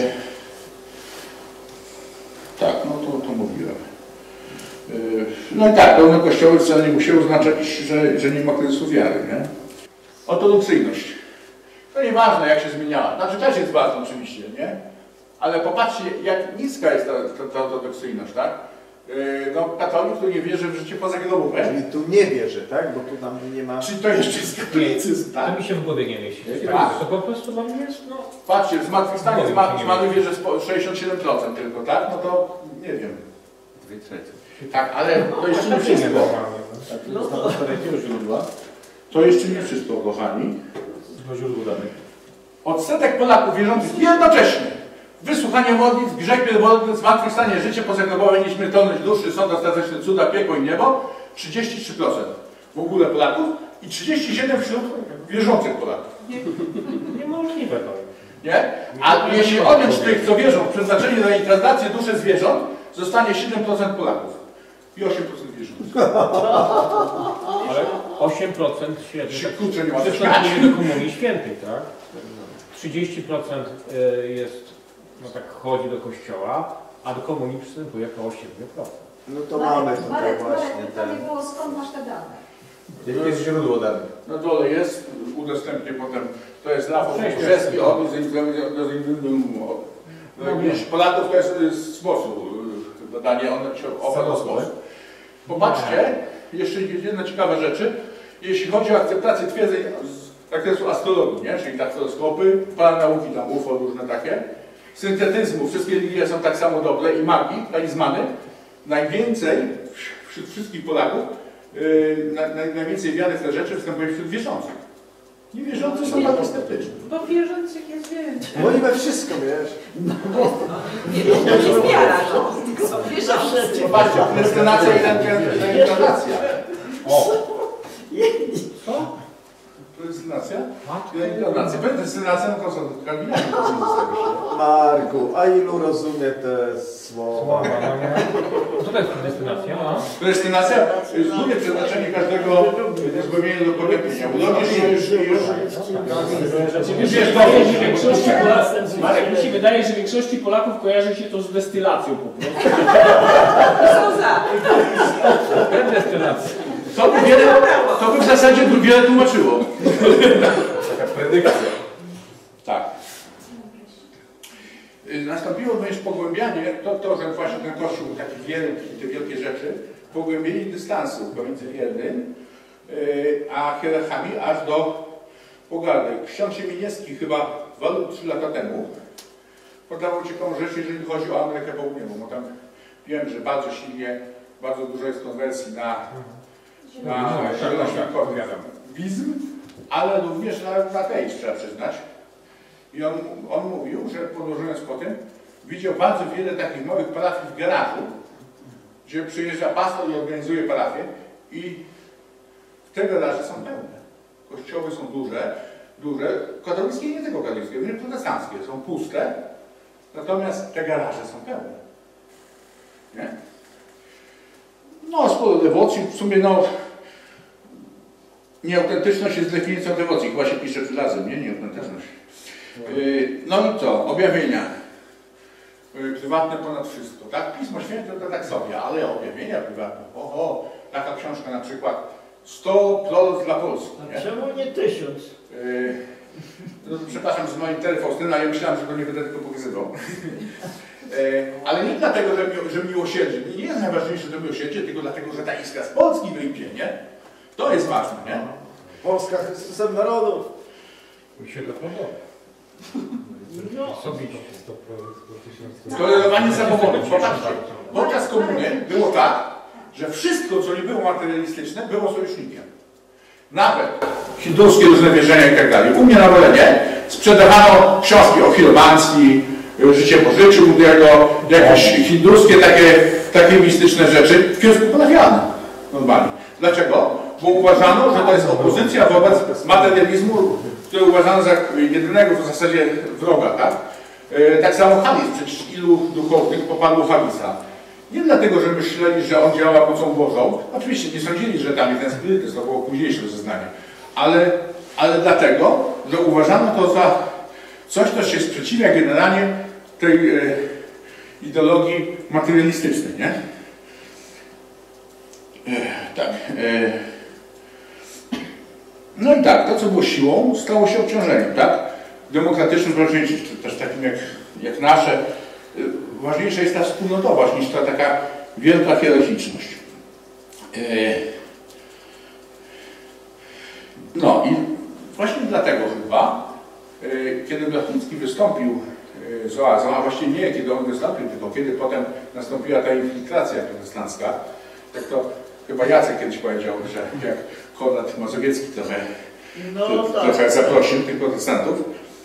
tak, no to, to mówiłem. E, no i tak, pełne kościoły wcale nie musiały oznaczać, że, że nie ma kryzysu wiary, nie? Ortodoksyjność. To nieważne, jak się zmieniała. Znaczy też jest ważne oczywiście, nie? Ale popatrzcie, jak niska jest ta, ta, ta ortodoksyjność, tak? Yy, no, katolik, który nie wierzy w życie pozagrobowe. Czyli tu nie wierzy, tak? Bo tu nam nie ma... Czyli to jeszcze jest katolicyzm, To tak? mi się w głowie nie mieści. Tak. To po prostu dla mnie jest, no... Patrzcie, w zmartwychwstanie Nie zmarł wiem, zmarły wierzy sześćdziesiąt siedem procent tylko, tak? No to nie wiem. Dwie trzecie. Tak, ale to jeszcze nie wszystko. A to jest na podstawie jakiego źródła? To jeszcze nie wszystko, kochani. Z źródła danych. Odsetek Polaków wierzących jednocześnie w wysłuchanie modlitw, grzech pierworodny, zmartwychwstanie, życie pozagrobowe, nieśmiertelność duszy, sąd ostateczny, cuda, piekło i niebo, trzydzieści trzy procent w ogóle Polaków i trzydzieści siedem procent wśród wierzących Polaków. Niemożliwe to. Nie? A jeśli odjąć tych, co wierzą w przeznaczenie na inkarnację duszy zwierząt, zostanie siedem procent Polaków i osiem procent wierzących. Ale osiem procent średnio. Się kurczę, nie ma co śmiać. Przystępuje do Komunii Świętej, tak? trzydzieści procent jest, no tak, chodzi do kościoła, a do komunii przystępuje około siedem procent. No to mamy tutaj Marek, właśnie Marek, pytanie ten... było, skąd masz te dane? Jakie jest źródło danych? Na dole jest, udostępnię potem, to jest Rafał Sześć Brzeski, jest. od Polaków to jest z sposób badanie, one się oba sposób. Popatrzcie, jeszcze jedna ciekawa rzeczy, jeśli chodzi o akceptację twierdzeń z zakresu astrologii, nie? Czyli tak horoskopy, paranauki, tam U F O, różne takie, syntetyzmu, wszystkie religie są tak samo dobre i magii, talizmany, najwięcej wśród wszystkich Polaków, yy, na, na, najwięcej wiary w te rzeczy występuje wśród wierzących. Niewierzący są bardzo sceptyczni. Bo wierzących jest więcej. No i we wszystko, wiesz. To jest wiara, no. Tylko są wierzący. Zobaczcie, krestynacja i reinkarnacja. O! Co? Krestynacja i reinkarnacja. Krestynacja, no to są kalwinianie. Marku, a ilu rozumie te słowa? Słowa, no nie? Co to jest destynacja? No? Krestynacja zgubie przeznaczenie każdego zbawienia do polepienia. Urodzisz się już i już. Wiesz, wydaje, że większości Polaków, Marek, mi się wydaje, że większości Polaków kojarzy się to z destylacją po prostu. Są za. Destynacja. To by, wiele, to by w zasadzie by wiele tłumaczyło. Taka predykcja. Tak. Nastąpiło również pogłębianie, to, to, że właśnie ten Kościół taki wielki, te wielkie rzeczy, pogłębienie dystansu pomiędzy wiernym yy, a hierarchami aż do pogardy. Ksiądz Siemieniecki chyba dwa lub trzy lata temu podawał ciekawą rzecz, jeżeli chodzi o Amerykę Południową, bo tam wiem, że bardzo silnie, bardzo dużo jest konwersji na na zielonoświątkowizm, ale również na, na ateizm, trzeba przyznać. I on, on mówił, że podróżując po tym, widział bardzo wiele takich małych parafii w garażu, gdzie przyjeżdża pastor i organizuje parafię i te garaże są pełne. Kościoły są duże, duże, katolickie i nie tylko katolickie, również protestanckie, są puste, natomiast te garaże są pełne. Nie? No, sporo dewocji, w sumie no, nieautentyczność jest definicją dewocji, chyba się pisze razem, nie? Nieautentyczność. Yy, no i co? Objawienia. Yy, prywatne ponad wszystko, tak? Pismo Święte to tak sobie, ale objawienia prywatne. Oho, taka książka na przykład sto proroc dla Polski. A czemu nie tysiąc? Yy, no, przepraszam, z moim telefaustyna, ja myślałem, że to nie będę tylko pokazywał. Yy, ale nie dlatego, że, mi, że miłosierdzie. Nie jest najważniejsze to miłosierdzie, tylko dlatego, że ta iskra z Polski wyjdzie, nie? To jest ważne, nie? Polska Chrystusem narodów. Mi się to podoba. No. Tolerowanie zabobonów. Popatrzcie, podczas komuny było tak, że wszystko, co nie było materialistyczne, było sojusznikiem. Nawet hinduskie różne wierzenia i tak dalej. U mnie na Wolenie sprzedawano książki o chiromancji, życie po życiu młodego, jakieś hinduskie takie, takie mistyczne rzeczy w kiosku parafialnym. Normalnie. Dlaczego? Bo uważano, że to jest opozycja wobec materializmu, który uważano za jedynego w zasadzie wroga, tak? E, tak samo Halis, przecież ilu duchownych popadło Halisa. Nie dlatego, że myśleli, że on działa mocą Bożą, oczywiście nie sądzili, że tam jest ten spirytyzm, to było późniejsze rozeznanie, ale, ale dlatego, że uważano to za coś, co się sprzeciwia generalnie tej e, ideologii materialistycznej, nie? E, tak. E, No i tak, to co było siłą, stało się obciążeniem, tak? Demokratycznym społeczeństwie, też takim jak, jak nasze, ważniejsza jest ta wspólnotowość niż ta taka wielka hierarchiczność. No i właśnie dlatego chyba, kiedy Blachnicki wystąpił z oazą, a właściwie nie kiedy on wystąpił, tylko kiedy potem nastąpiła ta infiltracja protestancka, tak to chyba Jacek kiedyś powiedział, że jak Konrad Mazowiecki trochę, No, tak. trochę zaprosił tych protestantów.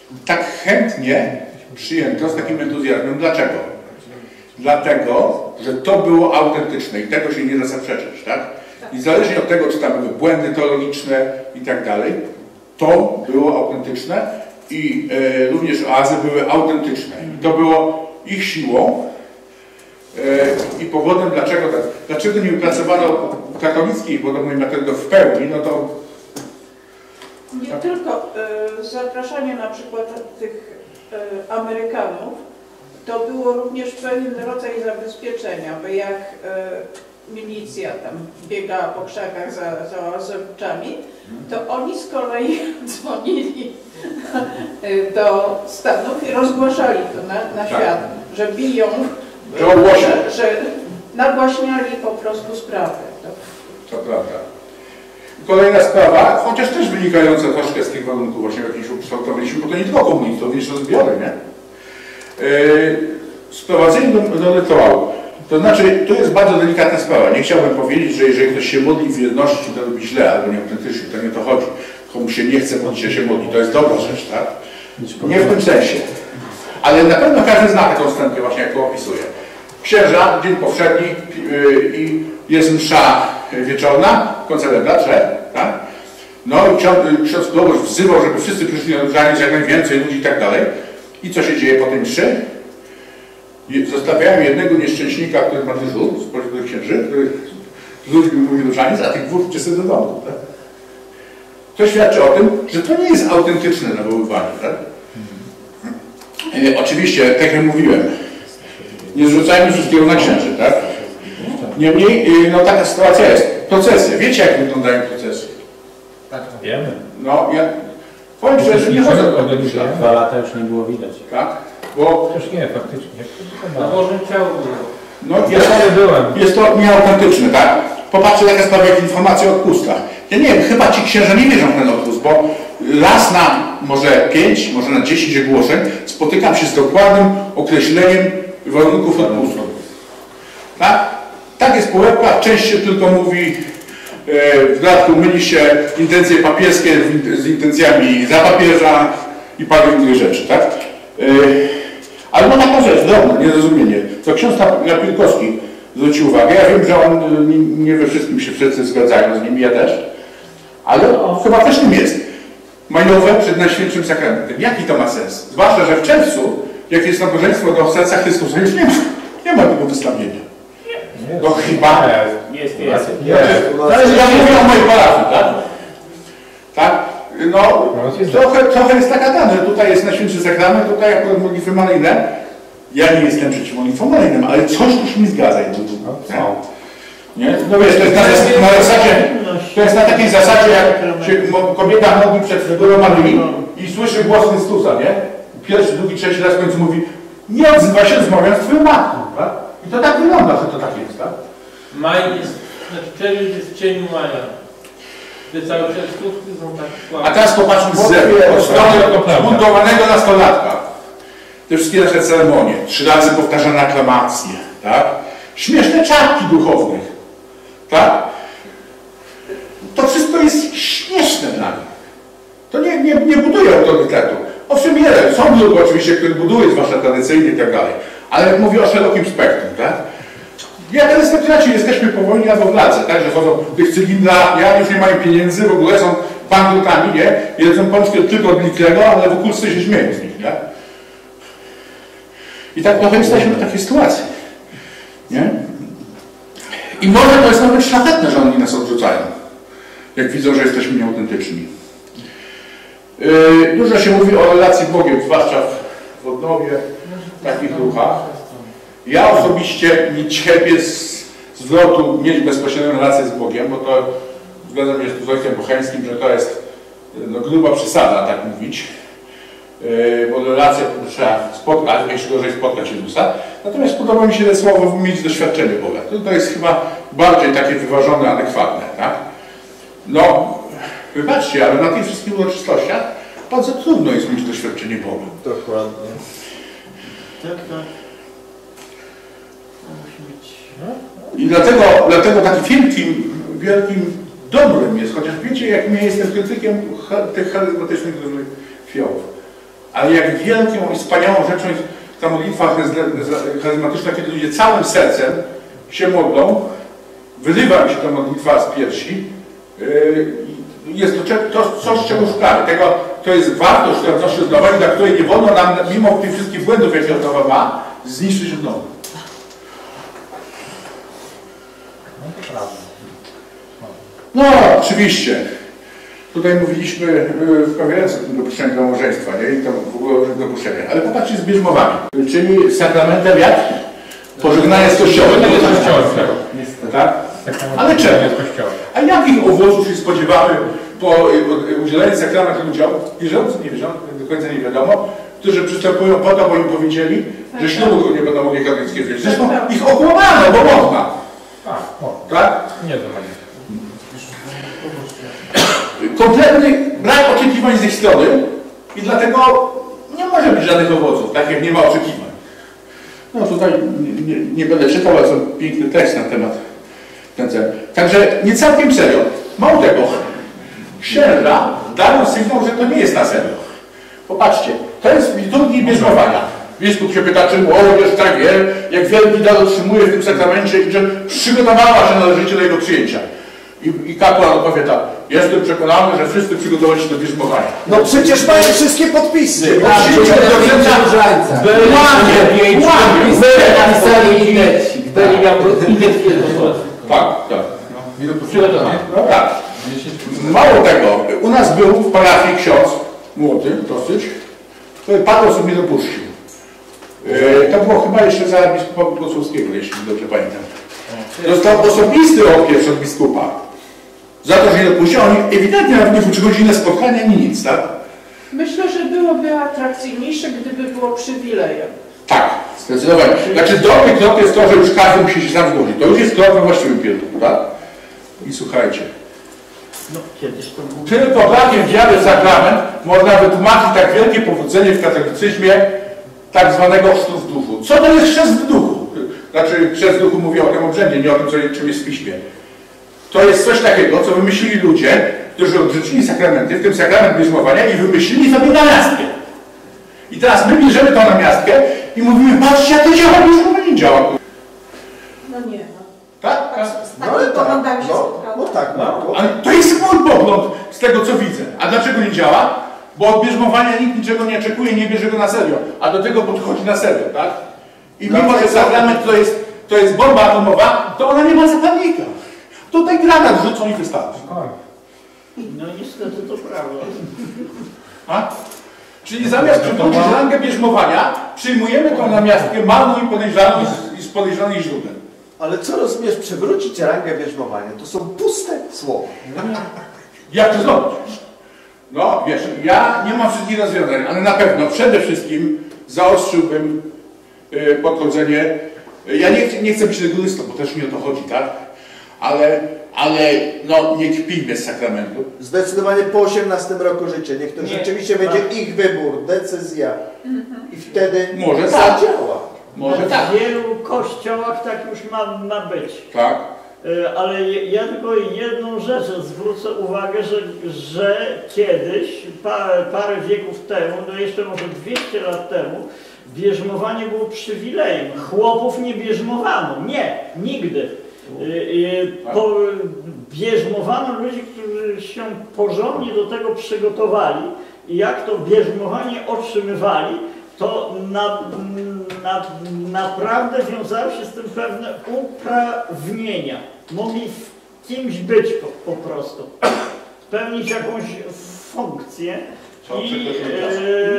tak chętnie przyjęto z takim entuzjazmem. Dlaczego? Dlatego, że to było autentyczne i tego się nie da zaprzeczyć, tak? I zależnie od tego, czy tam były błędy teologiczne i tak dalej, to było autentyczne i e, również oazy były autentyczne. I to było ich siłą e, i powodem, dlaczego, dlaczego nie wypracowano katolickiej podobnej metody w pełni, no to... Nie tylko y, zapraszanie na przykład tych y, Amerykanów, to było również pewien rodzaj zabezpieczenia, bo jak y, milicja tam biegała po krzakach za, za oazowczami, to oni z kolei dzwonili do Stanów i rozgłaszali to na, na świat, że biją, że, że nagłaśniali po prostu sprawę. To, to prawda. Kolejna sprawa, chociaż też wynikająca troszkę z tych warunków właśnie jakichś ukształtowaliśmy, bo to nie tylko komunizm, to również rozbiory, nie? Yy, sprowadzenie do, do rytuału. To znaczy, to jest bardzo delikatna sprawa. Nie chciałbym powiedzieć, że jeżeli ktoś się modli w wierności, to robi źle albo nieautentycznie, to nie to chodzi. Komu się nie chce modlić, się się modli. To jest dobra rzecz, tak? Nie w tym sensie. Ale na pewno każdy zna taką scenkę właśnie, jak to opisuje. Księża, dzień powszedni yy, i jest msza wieczorna, koncelebrant, tak? No i ksiądz, ksiądz proboszcz wzywał, żeby wszyscy przyszli na różaniec, jak najwięcej ludzi i tak dalej. I co się dzieje po tej mszy? Zostawiają jednego nieszczęśnika, który ma dyżur spośród tych księży, który z ludźmi mówi różaniec, a tych dwóch uciekł do domu. Tak? To świadczy o tym, że to nie jest autentyczne nawoływanie. Tak? E, oczywiście, tak jak mówiłem, nie zrzucajmy wszystkiego na księży, tak? Niemniej, no taka sytuacja jest. Procesje. Wiecie, jak wyglądają procesje? Tak, wiemy. No, ja powiem szczerze, że nie chodzę do tego. Dwa lata już nie było widać. Tak? Bo... Też nie, faktycznie. Na Bożym ciału No, jest, jest to nieautentyczne, tak? Popatrzcie, jaka sprawa, jak informacja o odpustach. Ja nie wiem, chyba ci księża nie wierzą w ten odpust, bo raz na może pięć, może na dziesięć ogłoszeń spotykam się z dokładnym określeniem warunków odpustu. Tak? Takie społeczna część się tylko mówi, e, w dodatku myli się intencje papieskie z intencjami za papieża i parę innych rzeczy, tak? E, ale no taka rzecz, drobna, niezrozumienie. To ksiądz Napilkowski zwrócił uwagę. Ja wiem, że on nie, nie we wszystkim się wszyscy zgadzają z nim, ja też, ale no, chyba też nim jest. Majowe przed Najświętszym Sakramentem. Jaki to ma sens? Zwłaszcza, że w czerwcu, jak jest nabożeństwo do serca Chrystusa, już nie ma, nie ma tego wystawienia. No chyba. Jest, jest. jest. Ja mówię o mojej parafii, tak? Tak? No, trochę, trochę jest taka ta, że tutaj jest Najświętszy Sakrament, tutaj akurat modlitwy maryjne. Ja nie jestem przeciw modlitwom maryjnym, ale coś tu się nie zgadza. Nie? No wiesz, to jest na, na zasadzie, to jest na takiej zasadzie, jak się kobieta modli przed figurą Maryi i słyszy głos Chrystusa, nie? Pierwszy, drugi, trzeci raz w końcu mówi, nie odzywa się, rozmawiam z twoją matką, tak? I to tak wygląda, że to tak jest, tak? Maj jest, znaczy czerwiec jest w cieniu maja. Te całe czerwcówki są tak słabe. A teraz popatrzmy z zewnątrz, od strony zbuntowanego nastolatka. Te wszystkie nasze ceremonie, trzy razy powtarzane aklamacje, tak? Śmieszne czapki duchownych, tak? To wszystko jest śmieszne dla nich. To nie, nie, nie buduje autorytetu. Owszem, jeden, są grupy oczywiście, które buduje, zwłaszcza tradycyjnie i tak dalej. Ale mówię o szerokim spektrum, tak? Ja teraz raczej jesteśmy po wojnie albo w lace, tak? Że chodzą w tych cylindrach, ja już nie mają pieniędzy, w ogóle są bankrutami, nie? Jedzą Polskę tylko od Liklego, ale w Wokulsce się śmieją z nich, nie? I tak trochę jesteśmy w takiej sytuacji, nie? I może to jest nawet szlachetne, że oni nas odrzucają, jak widzą, że jesteśmy nieautentyczni. Yy, dużo się mówi o relacji z Bogiem, zwłaszcza w odnowie, w takich ruchach. Ja osobiście nie cierpię z zwrotu mieć bezpośrednią relację z Bogiem, bo to zgadzam się z ojcem Bocheńskim, że to jest no, gruba przesada, tak mówić. Yy, bo relację trzeba spotkać, jeszcze gorzej spotkać Jezusa. Natomiast podoba mi się to słowo mieć doświadczenie Boga. To, to jest chyba bardziej takie wyważone, adekwatne, tak? No, wybaczcie, ale na tych wszystkich uroczystościach bardzo trudno jest mieć doświadczenie Boga. Dokładnie. Tak, tak. Musi być. I dlatego, dlatego takim wielkim, wielkim dobrem jest, chociaż wiecie, jak ja jestem krytykiem tych charyzmatycznych różnych fiołów. Ale jak wielką i wspaniałą rzeczą jest ta modlitwa charyzmatyczna, kiedy ludzie całym sercem się modlą, wyrywa mi się ta modlitwa z piersi. Jest to, to coś, czego szukamy. Tego, to jest wartość, która wnosi od nowa i dla której nie wolno nam, mimo tych wszystkich błędów, jakie od nowa ma, zniszczyć od nowa. No, oczywiście. Tutaj mówiliśmy w konferencji o tym dopuszczeniu do małżeństwa, nie? I to w ogóle o dopuszczeniu. Ale popatrzcie z bierzmowami. Czyli sakramentem jak? Pożegnanie z Kościołem. Nie jest Kościołem. Tak? Ale czemu? A jakich owoców się spodziewamy po udzieleniu sakramentu ludziom, wierzącym, niewierzącym, do końca nie wiadomo, którzy przystępują po to, bo im powiedzieli, że ślubu nie będą mogli katolickie wziąć. Zresztą ich okłamano, bo można. Tak, tak? Nie wiem. Kompletny brak oczekiwań z ich strony i dlatego nie może być żadnych owoców, tak jak nie ma oczekiwań. No tutaj nie, nie, nie będę czytał, ale są piękny tekst na temat ten cel. Także nie całkiem serio. Mało tego, księża dają sygnał, że to nie jest na serio. Popatrzcie, to jest w liturgii bierzmowania. Biskup się pyta, czy młodzież tak wie, jak wielki dar otrzymuje w tym sakramencie i że przygotowała się należycie do jego przyjęcia. I, i kapłan odpowiada, jestem przekonany, że wszyscy przygotowali się do bierzmowania. No przecież mają wszystkie podpisy. Byli napisali idecik, byli miał tak, tak. No tak. Mało tego, u nas był w parafii ksiądz, młody dosyć, który Pan osób nie dopuścił. To było chyba jeszcze za biskupa Bogosławskiego, jeśli dobrze pamiętam. Dostał osobisty opiew od biskupa. Za to, że nie dopuścił, oni ewidentnie nawet nie przychodzili na spotkania, ani nic, tak? Myślę, że byłoby atrakcyjniejsze, gdyby było przywilejem. Tak, zdecydowanie. Znaczy dobry krok jest to, że już każdy musi się sam zgodzić. To już jest krok we właściwym kierunku, tak? I słuchajcie. No, kiedyś to było... Tylko brakiem wiary w sakrament można wytłumaczyć tak wielkie powodzenie w katolicyzmie tak zwanego chrztu w duchu. Co to jest chrzest w duchu? Znaczy chrzest w duchu mówię o tym obrzędzie, nie o tym, co czym jest w piśmie. To jest coś takiego, co wymyślili ludzie, którzy odrzucili sakramenty, w tym sakrament bierzmowania i wymyślili sobie namiastkę. I teraz my bierzemy tą namiastkę i mówimy, patrzcie, jak to działa, bierzmowanie działa. No nie. Tak? No ale tak, no, no tak, no. Ale to jest mój pogląd z tego, co widzę. A dlaczego nie działa? Bo od bierzmowania nikt niczego nie oczekuje, nie bierze go na serio. A do tego podchodzi na serio, tak? I mimo, że sakrament to jest, to jest bomba atomowa, to ona nie ma zapalnika. Tutaj granat rzucą i wystarczy. No niestety to prawda. A? Czyli zamiast przypomnieć rangę bierzmowania, przyjmujemy tą namiastkę malną i podejrzaną i z podejrzanych źródeł. Ale co rozumiesz, przywrócić rangę bierzmowania? To są puste słowa. Jak to zrobić? No, wiesz, ja nie mam wszystkich rozwiązań, ale na pewno przede wszystkim zaostrzyłbym yy, podchodzenie. Ja nie, nie chcę być rygorystą, bo też mi o to chodzi, tak? Ale, ale no, nie kpijmy z sakramentu. Zdecydowanie po osiemnastym roku życia. Niech to nie, rzeczywiście tak. będzie ich wybór, decyzja. I wtedy może zadziała. Może w tak. wielu kościołach tak już ma, ma być. Tak. Ale ja tylko jedną rzecz zwrócę uwagę, że, że kiedyś, parę, parę wieków temu, no jeszcze może dwieście lat temu, bierzmowanie było przywilejem. Chłopów nie bierzmowano. Nie, nigdy. Po, bierzmowano ludzi, którzy się porządnie do tego przygotowali i jak to bierzmowanie otrzymywali, to na, na, naprawdę wiązały się z tym pewne uprawnienia. Mogli w kimś być po, po prostu, spełnić jakąś funkcję i e,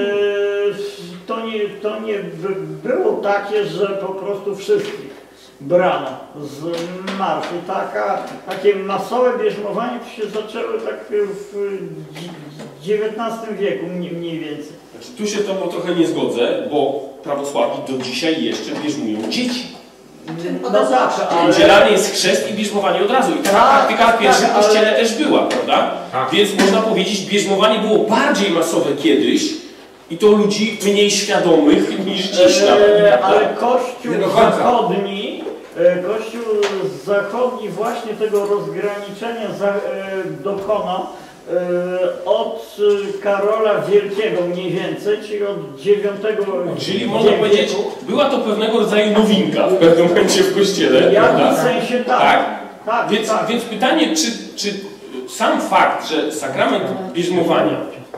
to, nie, to nie było takie, że po prostu wszystkich brano z marszu. Taka, takie masowe bierzmowanie się zaczęło tak w dziewiętnastym wieku mniej więcej. Znaczy, tu się to trochę nie zgodzę, bo prawosławni do dzisiaj jeszcze bierzmują dzieci. No tak, ale... Udzielany jest chrzest i bierzmowanie od razu. I taka tak, praktyka w pierwszym tak, kościele ale... też była, prawda? Tak. Więc można powiedzieć, bierzmowanie było bardziej masowe kiedyś i to ludzi mniej świadomych niż dziś. Eee, ale Kościół zachodni, Kościół zachodni właśnie tego rozgraniczenia za, e, dokonał od Karola Wielkiego mniej więcej, czyli od dziewiątego Czyli można powiedzieć, była to pewnego rodzaju nowinka w pewnym momencie w Kościele. W jakimś sensie tak. tak. tak, więc, tak. więc pytanie, czy, czy sam fakt, że sakrament bierzmowania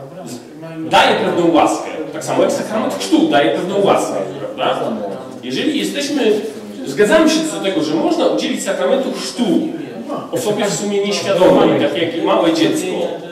daje pewną łaskę, tak samo jak sakrament chrztu daje pewną łaskę, prawda? Jeżeli jesteśmy, zgadzamy się co do tego, że można udzielić sakramentu chrztu osobie w sumie nieświadomej, tak jak i małe dziecko,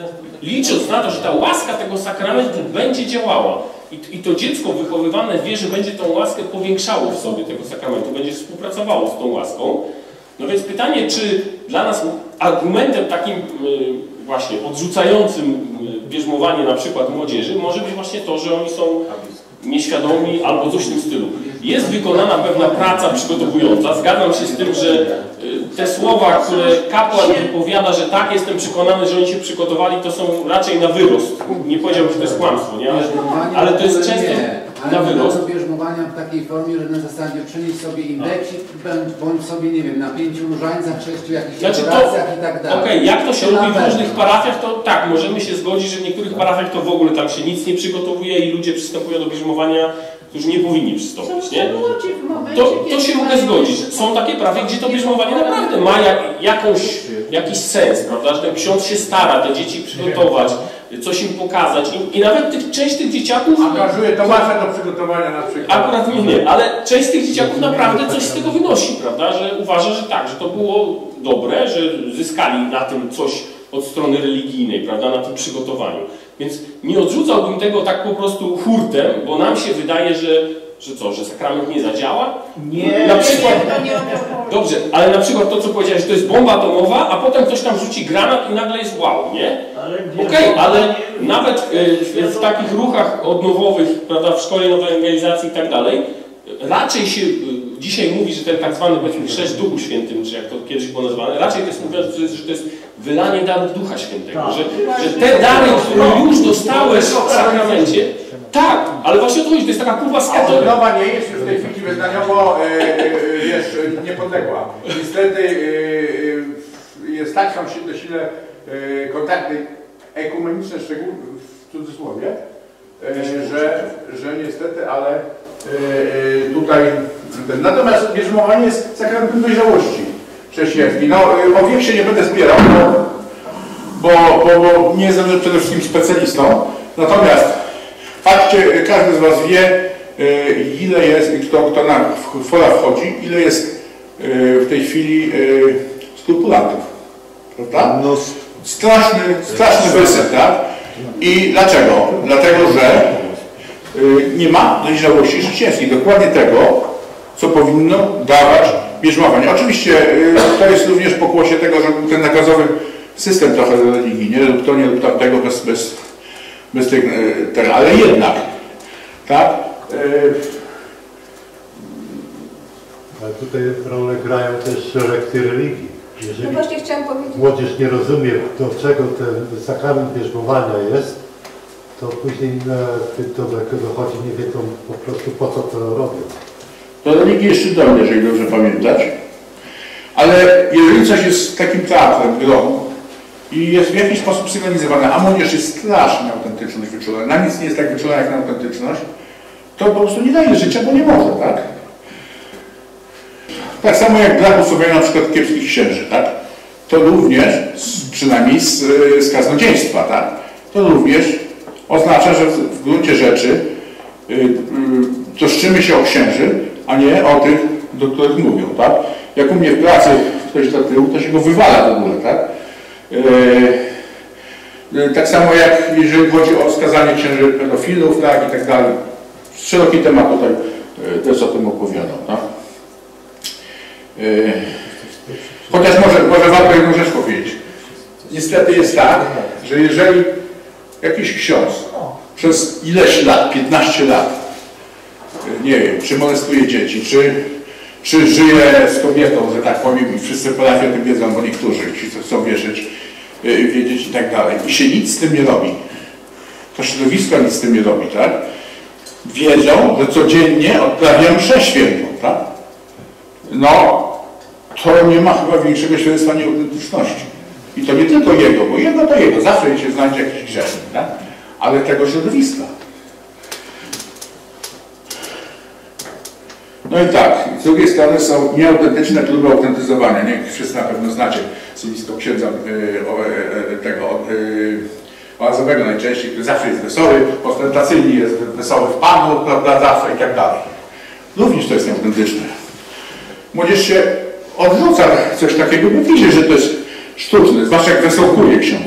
licząc na to, że ta łaska tego sakramentu będzie działała i, i to dziecko wychowywane wie, że będzie tą łaskę powiększało w sobie tego sakramentu, będzie współpracowało z tą łaską. No więc pytanie, czy dla nas argumentem takim właśnie odrzucającym bierzmowanie na przykład młodzieży może być właśnie to, że oni są nieświadomi albo coś w tym stylu. Jest wykonana pewna praca przygotowująca. Zgadzam się z tym, że te słowa, które kapłan wypowiada, że tak, jestem przekonany, że oni się przygotowali, to są raczej na wyrost. Nie powiedziałbym, że to jest kłamstwo, nie? Ale, ale to jest często ale na wyrost. bierzmowania w takiej formie, że na zasadzie przynieść sobie indeksik, bądź sobie, nie wiem, na pięciu różańcach, sześciu jakichś znaczy dekoracjach i tak dalej. Okej, okay, jak to się to robi w różnych parafiach, to tak, możemy się zgodzić, że w niektórych parafiach to w ogóle tam się nic nie przygotowuje i ludzie przystępują do bierzmowania, którzy nie powinni przystąpić, nie? To, to się mogę zgodzić. Są takie parafie, gdzie to bierzmowanie naprawdę ma jak, jakąś, jakiś sens, prawda? Że ten ksiądz się stara te dzieci przygotować, coś im pokazać i, i nawet tych, część tych dzieciaków... Angażuje Tomasza do przygotowania na przykład. Akurat mnie nie, ale część z tych dzieciaków naprawdę coś z tego wynosi, prawda? Że uważa, że tak, że to było dobre, że zyskali na tym coś od strony religijnej, prawda? Na tym przygotowaniu. Więc nie odrzucałbym tego tak po prostu hurtem, bo nam się wydaje, że, że co, że sakrament nie zadziała? Nie, na przykład, nie, nie, nie. Dobrze, ale na przykład to, co powiedziałeś, to jest bomba atomowa, a potem ktoś tam rzuci granat i nagle jest wow, nie? Okej, okay, ale nawet y, w takich ruchach odnowowych, prawda, w szkole nowej ewangelizacji i tak dalej, raczej się y, dzisiaj mówi, że ten tak zwany, powiedzmy, chrzest Duchu Świętym, czy jak to kiedyś było nazwane, raczej to jest mówione, że to jest wylanie darów Ducha Świętego, tak. że, że te dary, które już dostałeś w sakramencie, tak, ale właśnie o to chodzi, to jest taka kurwa skatowa. Odnowa nie jest już w tej chwili wyznaniowo, yy, wiesz, niepodległa. Niestety yy, jest tak tam silne yy, kontakty ekumeniczne, szczególnie w cudzysłowie, yy, że, że niestety, ale yy, tutaj... Natomiast bierzmowanie jest sakramentem dojrzałości chrześcijańskiej. No, o wiek się nie będę spierał, bo, bo, bo nie jestem przede wszystkim specjalistą. Natomiast fakcie, każdy z Was wie, ile jest, kto, kto na fola wchodzi, ile jest w tej chwili skrupulatów. Prawda? No, straszny, straszny wysyp, tak? I dlaczego? Dlatego, że nie ma dojrzałości chrześcijańskiej. Dokładnie tego, co powinno dawać bierzmowanie. Oczywiście to jest również pokłosie tego, że był ten nakazowy system trochę religii, nie lub to, nie lub tamtego, bez, bez, bez tych, tego, ale jednak, tak? Ale tutaj rolę grają też lekcje religii. Jeżeli no właśnie chciałam powiedzieć. Młodzież nie rozumie, do czego ten sakrament bierzmowania jest, to później do tego dochodzi, nie wiedzą po prostu, po co to robią. Do religii jeszcze dojdę, jeżeli dobrze pamiętać. Ale jeżeli coś jest takim teatrem, grą i jest w jakiś sposób sygnalizowane, a młodzież jest strasznie autentyczność wyczulona, na nic nie jest tak wyczulona jak na autentyczność, to po prostu nie daje życia, bo nie może, tak? Tak samo jak brak usławiania na przykład kiepskich księży, tak? To również, przynajmniej z, z kaznodzieństwa, tak? To również oznacza, że w, w gruncie rzeczy yy, yy, troszczymy się o księży, a nie o tych, do których mówią, tak? Jak u mnie w pracy ktoś za tyłu, to się go wywala w ogóle, tak? Yy, tak samo jak jeżeli chodzi o skazanie księży pedofilów, tak? I tak dalej. Szeroki temat tutaj yy, też o tym opowiadał, tak? Yy, chociaż może, może warto jedną rzecz powiedzieć. Niestety jest tak, że jeżeli jakiś ksiądz przez ileś lat, piętnaście lat, nie wiem, czy molestuje dzieci, czy, czy żyje z kobietą, że tak powiem, i wszyscy Polacy o tym wiedzą, bo niektórzy ci, co chcą wierzyć, yy, wiedzieć i tak dalej. I się nic z tym nie robi. To środowisko nic z tym nie robi, tak? Wiedzą, że codziennie odprawiam mszę świętą, tak? No, to nie ma chyba większego świadectwa nieautentyczności. I to nie tylko jego, bo jego to jego, zawsze się znajdzie jakiś grzesznik, tak? Ale tego środowiska. No i tak, z drugiej strony są nieautentyczne kluby autentyzowania. Nie, wszyscy na pewno znacie zjawisko księdza yy, o, yy, tego yy, oazowego najczęściej, który zawsze jest wesoły, ostentacyjnie jest wesoły w Panu, prawda, zawsze i tak dalej. Również to jest nieautentyczne. Młodzież się odrzuca coś takiego, bo widzi, że to jest sztuczne, zwłaszcza jak wesołkuje ksiądz.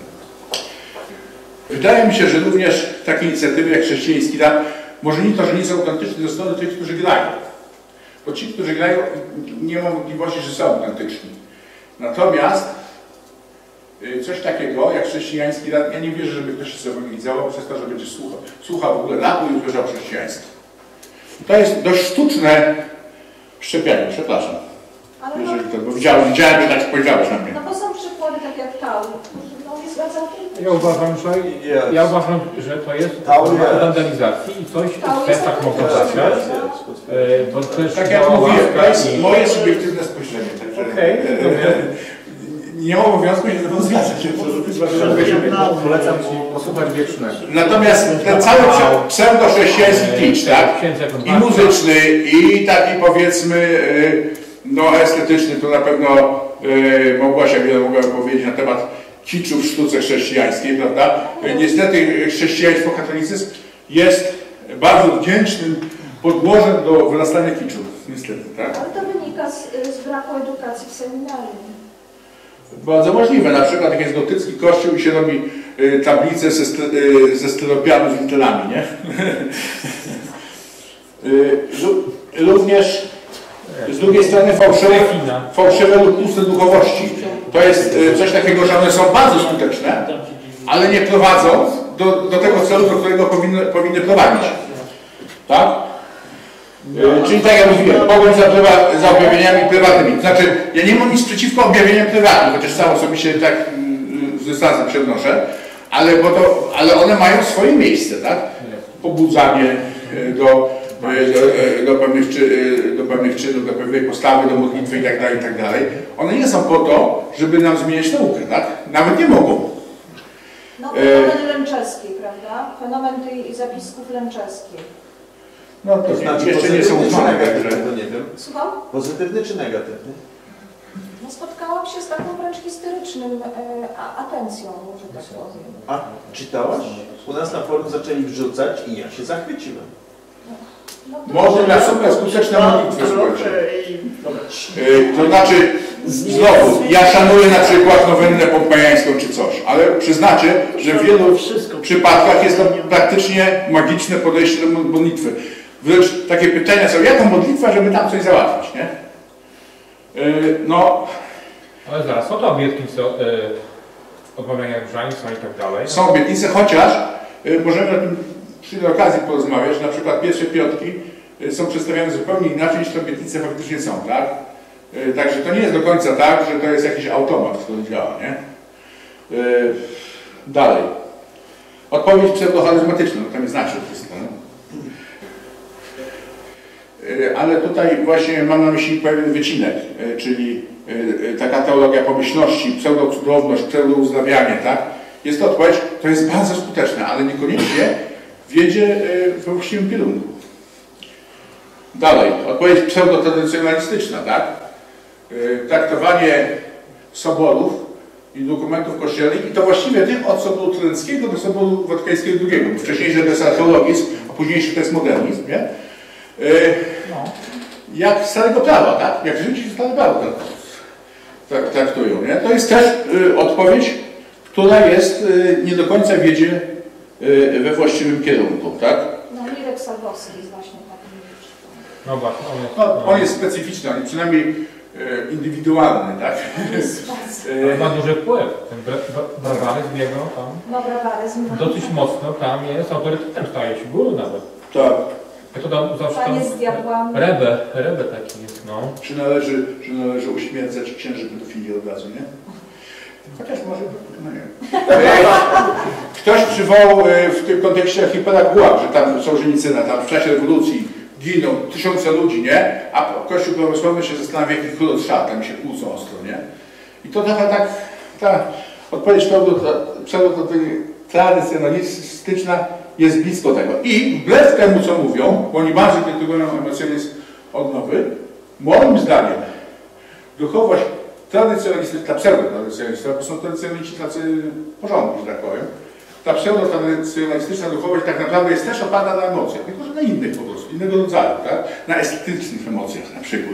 Wydaje mi się, że również takie inicjatywy jak chrześcijański rad, może nie to, że nie są autentyczne ze strony tych, którzy grają. Bo ci, którzy grają, nie ma wątpliwości, że są autentyczni. Natomiast coś takiego jak chrześcijański rad, ja nie wierzę, żeby ktoś się zorganizował przez to, że będzie słuchał, słuchał w ogóle radu i uwierzał chrześcijaństwo. To jest dość sztuczne szczepienie, przepraszam. Ale jeżeli to, bo widziałem, widziałem, że tak spojrzałeś na mnie. No bo są przykłady tak jak Tał, no jest bardzo autentyczny. Ja uważam, że, ja uważam, że to jest forma wandalizacji i coś w sercach mogło zacząć. Bo to jest tak jak mówię, to jest moje subiektywne spojrzenie. Także okay, nie mam obowiązku nie będą zgadzać się. Polecam Ci posłuchać wiecznego. Natomiast ten cały pseudo-chrześcijański klicz, tak? I muzyczny, i taki powiedzmy no estetyczny, to na pewno Małgosia wiele mogła powiedzieć na temat kiczu w sztuce chrześcijańskiej, prawda? Niestety chrześcijaństwo, katolicyzm jest bardzo wdzięcznym podłożem do wyrastania kiczu. Niestety, tak? Ale to wynika z, z braku edukacji w seminarium. Bardzo możliwe. Na przykład jak jest gotycki kościół i się robi y, tablice ze, y, ze styropianu z literami, nie? y, również z drugiej strony fałszywe, fałszywe lub puste duchowości. To jest y, coś takiego, że one są bardzo skuteczne, ale nie prowadzą do, do tego celu, do którego powinny, powinny prowadzić. Tak? Yy, czyli tak jak mówiłem, pogoń za, za objawieniami prywatnymi. Znaczy, ja nie mam nic przeciwko objawieniom prywatnym, chociaż sam osobiście tak yy, z dystansem się odnoszę, ale, bo to, ale one mają swoje miejsce, tak? Pobudzanie yy, do, yy, do, yy, do, pewnych, czy, yy, do pewnych czynów, do pewnej postawy, do modlitwy i tak dalej, i tak dalej. One nie są po to, żeby nam zmieniać naukę, tak? Nawet nie mogą. No, fenomen lęczeski, prawda? Fenomen tej zapisków lęczeskich. No to, To znaczy jeszcze nie są pozytywny czy uznane, negatywny, to nie wiem. Słucham? Pozytywny czy negatywny? No, spotkałam się z taką wręcz historycznym e, atencją, że tak powiem. A czytałaś? U nas na forum zaczęli wrzucać i ja się zachwyciłem. No, Można na super skuteczne modlitwy społeczne. To znaczy, znowu, ja szanuję na przykład nowennę pompejańską czy coś, ale przyznacie, że w wielu przypadkach jest to praktycznie magiczne podejście do modlitwy. Wręcz takie pytania są, jaką modlitwę, żeby tam coś załatwić, nie? Yy, no... Ale zaraz, są to obietnice yy, odmawiania różaństwa i tak dalej. Są obietnice, chociaż yy, możemy o tym przy okazji porozmawiać, na przykład pierwsze piątki yy, są przedstawiane zupełnie inaczej niż te obietnice faktycznie są, tak? Yy, także to nie jest do końca tak, że to jest jakiś automat, który działa, nie? Yy, dalej. Odpowiedź pseudocharyzmatyczna, no tam jest znacznie wszystko, no? Ale tutaj właśnie mam na myśli pewien wycinek, czyli taka teologia pomyślności, pseudocudowność, pseudouzdrawianie, tak? Jest to odpowiedź, to jest bardzo skuteczne, ale niekoniecznie wiedzie we właściwym kierunku. Dalej, odpowiedź pseudotradycjonalistyczna, tak? Traktowanie soborów i dokumentów kościelnych i to właściwie tych od Soboru Trydenckiego do Soboru Watykańskiego drugiego. Wcześniejszy to jest archeologizm, a późniejszy to jest modernizm, nie? No. Jak starego prawa, tak? Jak życie stare prawo tak traktują, nie? To jest też y, odpowiedź, która jest y, nie do końca wiedzie y, we właściwym kierunku, tak? No, Mirek Salwowski jest właśnie takim. No właśnie, on jest, no, on jest specyficzny, on jest przynajmniej y, indywidualny, tak? On ma duży wpływ. Ten brawaryzm jego tam. No, brawaryzm. Dosyć mocno tam jest autorytetem, staje się górą nawet. Tak. Ja to dam zawsze Panie z diabłami. Rebę, rebę taki jest, no. Czy należy, czy należy uśmiercać księży pedofilii od razu, nie? Chociaż może, no nie. Ktoś przywołał w tym kontekście archipelag Gułag, że tam Sołżenicyna, tam w czasie rewolucji giną tysiące ludzi, nie? A Kościół prawosławny się zastanawia, jaki król od szat, tam się kłócą ostro, nie? I to trochę tak ta odpowiedź pseudo-tradycjonalistyczna jest blisko tego. I wbrew temu, co mówią, bo oni bardzo krytykują emocjonizm odnowy, moim zdaniem duchowość tradycjonalistyczna, ta pseudo-tradycjonalistyczna, bo są tradycjonaliści tacy porządni, że tak powiem, ta pseudo-tradycjonalistyczna duchowość tak naprawdę jest też oparta na emocjach, tylko że na innych po prostu, innego rodzaju, tak? Na estetycznych emocjach na przykład.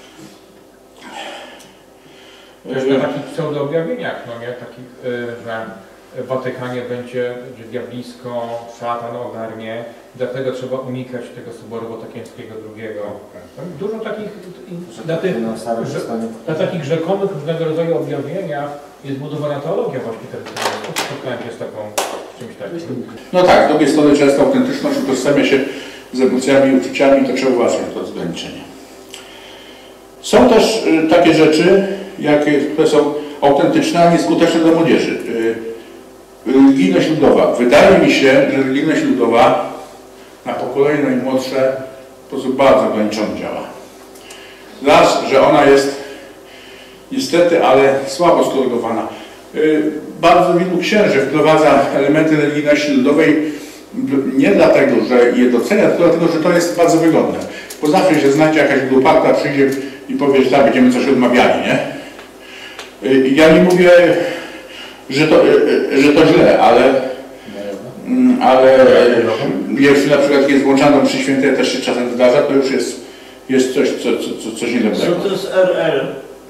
Też na takich pseudo-objawieniach, no nie? Takich, że w Watykanie będzie diablisko, szatan ogarnie, dlatego trzeba unikać tego Soboru Watykańskiego drugiego. Dużo takich, na, tych, że, na takich rzekomych różnego rodzaju objawieniach jest budowana teologia właśnie tradycyjna. Spotkałem się z taką czymś takim. No tak, z drugiej strony często autentyczność utożsamia się z emocjami i uczuciami, to trzeba uważać na to rozgraniczenie. Są też y, takie rzeczy, jakie, które są autentyczne, a nieskuteczne dla młodzieży. Y, religijność ludowa. Wydaje mi się, że religijność ludowa na pokolenie najmłodsze w sposób bardzo ograniczony działa. Raz, że ona jest niestety, ale słabo skorygowana. Y, bardzo wielu księży wprowadza elementy religijności ludowej nie dlatego, że je docenia, tylko dlatego, że to jest bardzo wygodne. Bo zawsze się znajdzie jakaś grupa, która przyjdzie i powie, że tak, będziemy coś odmawiali, nie? Ja nie mówię, że to, że to źle, ale, ale jeśli na przykład jest włączana przy świętej, też się czasem zdarza, to już jest, jest coś, co, co, coś niedobrego. Co to jest R L?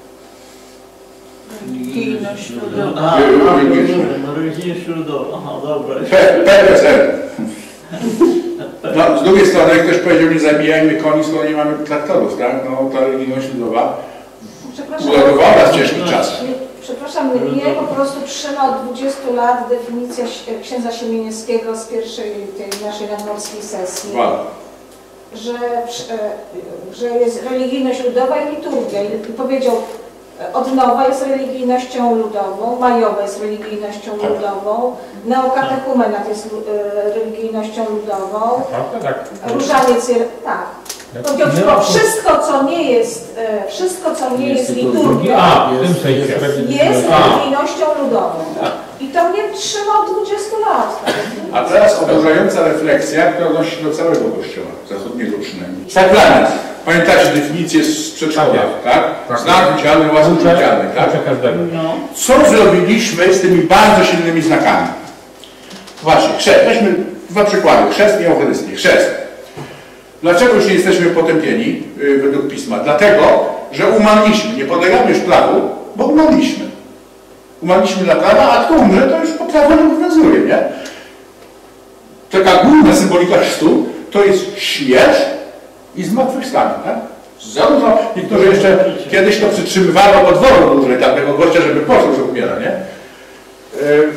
Religijność ludowa. A, religijność ludowa. Aha, dobra. P S L. No, z drugiej strony, jak ktoś powiedział, nie zabijajmy koni, skoro nie mamy traktorów, tak? No, ta religijność ludowa ulegowała w ciężkich czasach. Przepraszam, mnie po prostu trzyma od dwudziestu lat definicja księdza Siemienieckiego z pierwszej tej naszej nadmorskiej sesji, wow. że, że jest religijność ludowa i liturgia. I powiedział, odnowa jest religijnością ludową, majowa jest religijnością tak. ludową, neokatechumenat jest religijnością ludową, tak, tak. różaniec jest, tak. Powiedział, że wszystko, co nie jest, wszystko, co nie jest liturgią, jest religijnością ludową. I to mnie trzyma od dwudziestu lat. A teraz oburzająca refleksja, która odnosi się do całego Kościoła, zachodniego przynajmniej. Sakrament. Pamiętacie definicję z przedszkola, tak? Znak widzialny, łask widzialny, tak? Co zrobiliśmy z tymi bardzo silnymi znakami? Właśnie, chrzest. Weźmy dwa przykłady. Chrzest i Eucharystię. Chrzest. Dlaczego już nie jesteśmy potępieni yy, według Pisma? Dlatego, że umarliśmy. Nie podlegamy już prawu, bo umarliśmy. Umarliśmy dla prawa, a kto umrze, to już po prawo nie obowiązuje, nie? Taka główna symbolika chrztu to jest śmierć i zmartwychwstanie, tak? Zarówno niektórzy jeszcze kiedyś to przytrzymywano od woru dłużej tamtego gościa, żeby poczuł, że umiera, nie? Yy.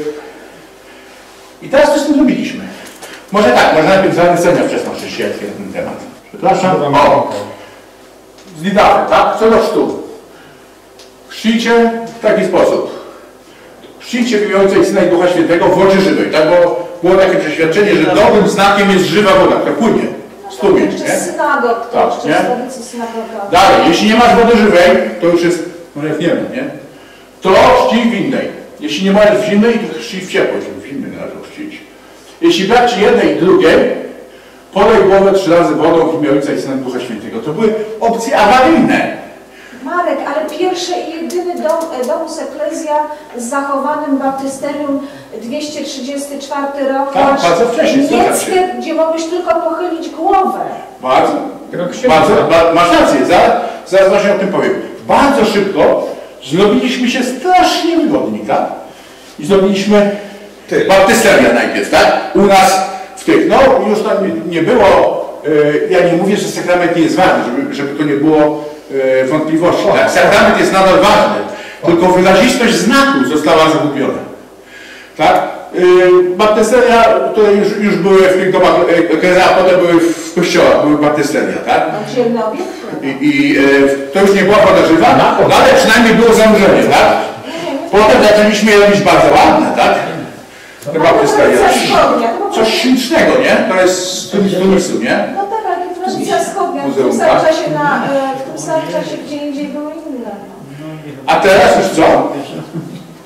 I teraz coś z tym zrobiliśmy. Może tak, może najpierw zalecenia wczesnochrześcijańskie na ten temat. Przepraszam. O! Z Lidafy, tak? Co do chrztu. Chrzcicie w taki sposób. Chrzcicie w imię Ojca i Syna i Ducha Świętego w wodzie żywej, tak? Bo było takie przeświadczenie, że dobrym znakiem jest żywa woda, która płynie. Strumień, nie? Synagog, to tak, jeszcze z tradycji synagogowej. Dalej, jeśli nie masz wody żywej, to już jest, no jak nie ma, nie? To chrzci w innej. Jeśli nie masz w zimnej, to chrzci w ciepłej, w zimnej należy chrzcić. Jeśli brak ci jednej i drugiej, polej głowę trzy razy wodą w imię Ojca i Syna i Ducha Świętego. To były opcje awaryjne. Marek, ale pierwszy i jedyny dom, domus Eklezja z zachowanym baptysterium dwieście trzydziesty czwarty rok. Tak, bardzo wcześnie. Niemieckie, gdzie mogłeś tylko pochylić głowę. Bardzo, bardzo, ba, masz rację, zaraz, zaraz właśnie o tym powiem. Bardzo szybko zrobiliśmy się strasznie wygodni, tak? I zrobiliśmy Ty. baptysterię najpierw, tak? U nas w tych, no już tam nie, nie było, yy, ja nie mówię, że sakrament nie jest ważny, żeby, żeby to nie było yy, wątpliwości. Tak? Sakrament jest nadal ważny, tylko wyrazistość znaku została zagubiona. Tak? Yy, baptysteria, które już, już były w tych domach, yy, a potem były w kościołach, były baptysteria, tak? I, i yy, to już nie była woda żywa, no, ale przynajmniej było zanurzenie, tak? Potem zaczęliśmy je robić bardzo ładne, tak? Te baptysteria. Coś ślicznego, nie? To jest z Tunisu, nie? No tak, ale tradycja wschodnia. W tym samym czasie, na, w tym samym czasie gdzie indziej były inne. A teraz już co?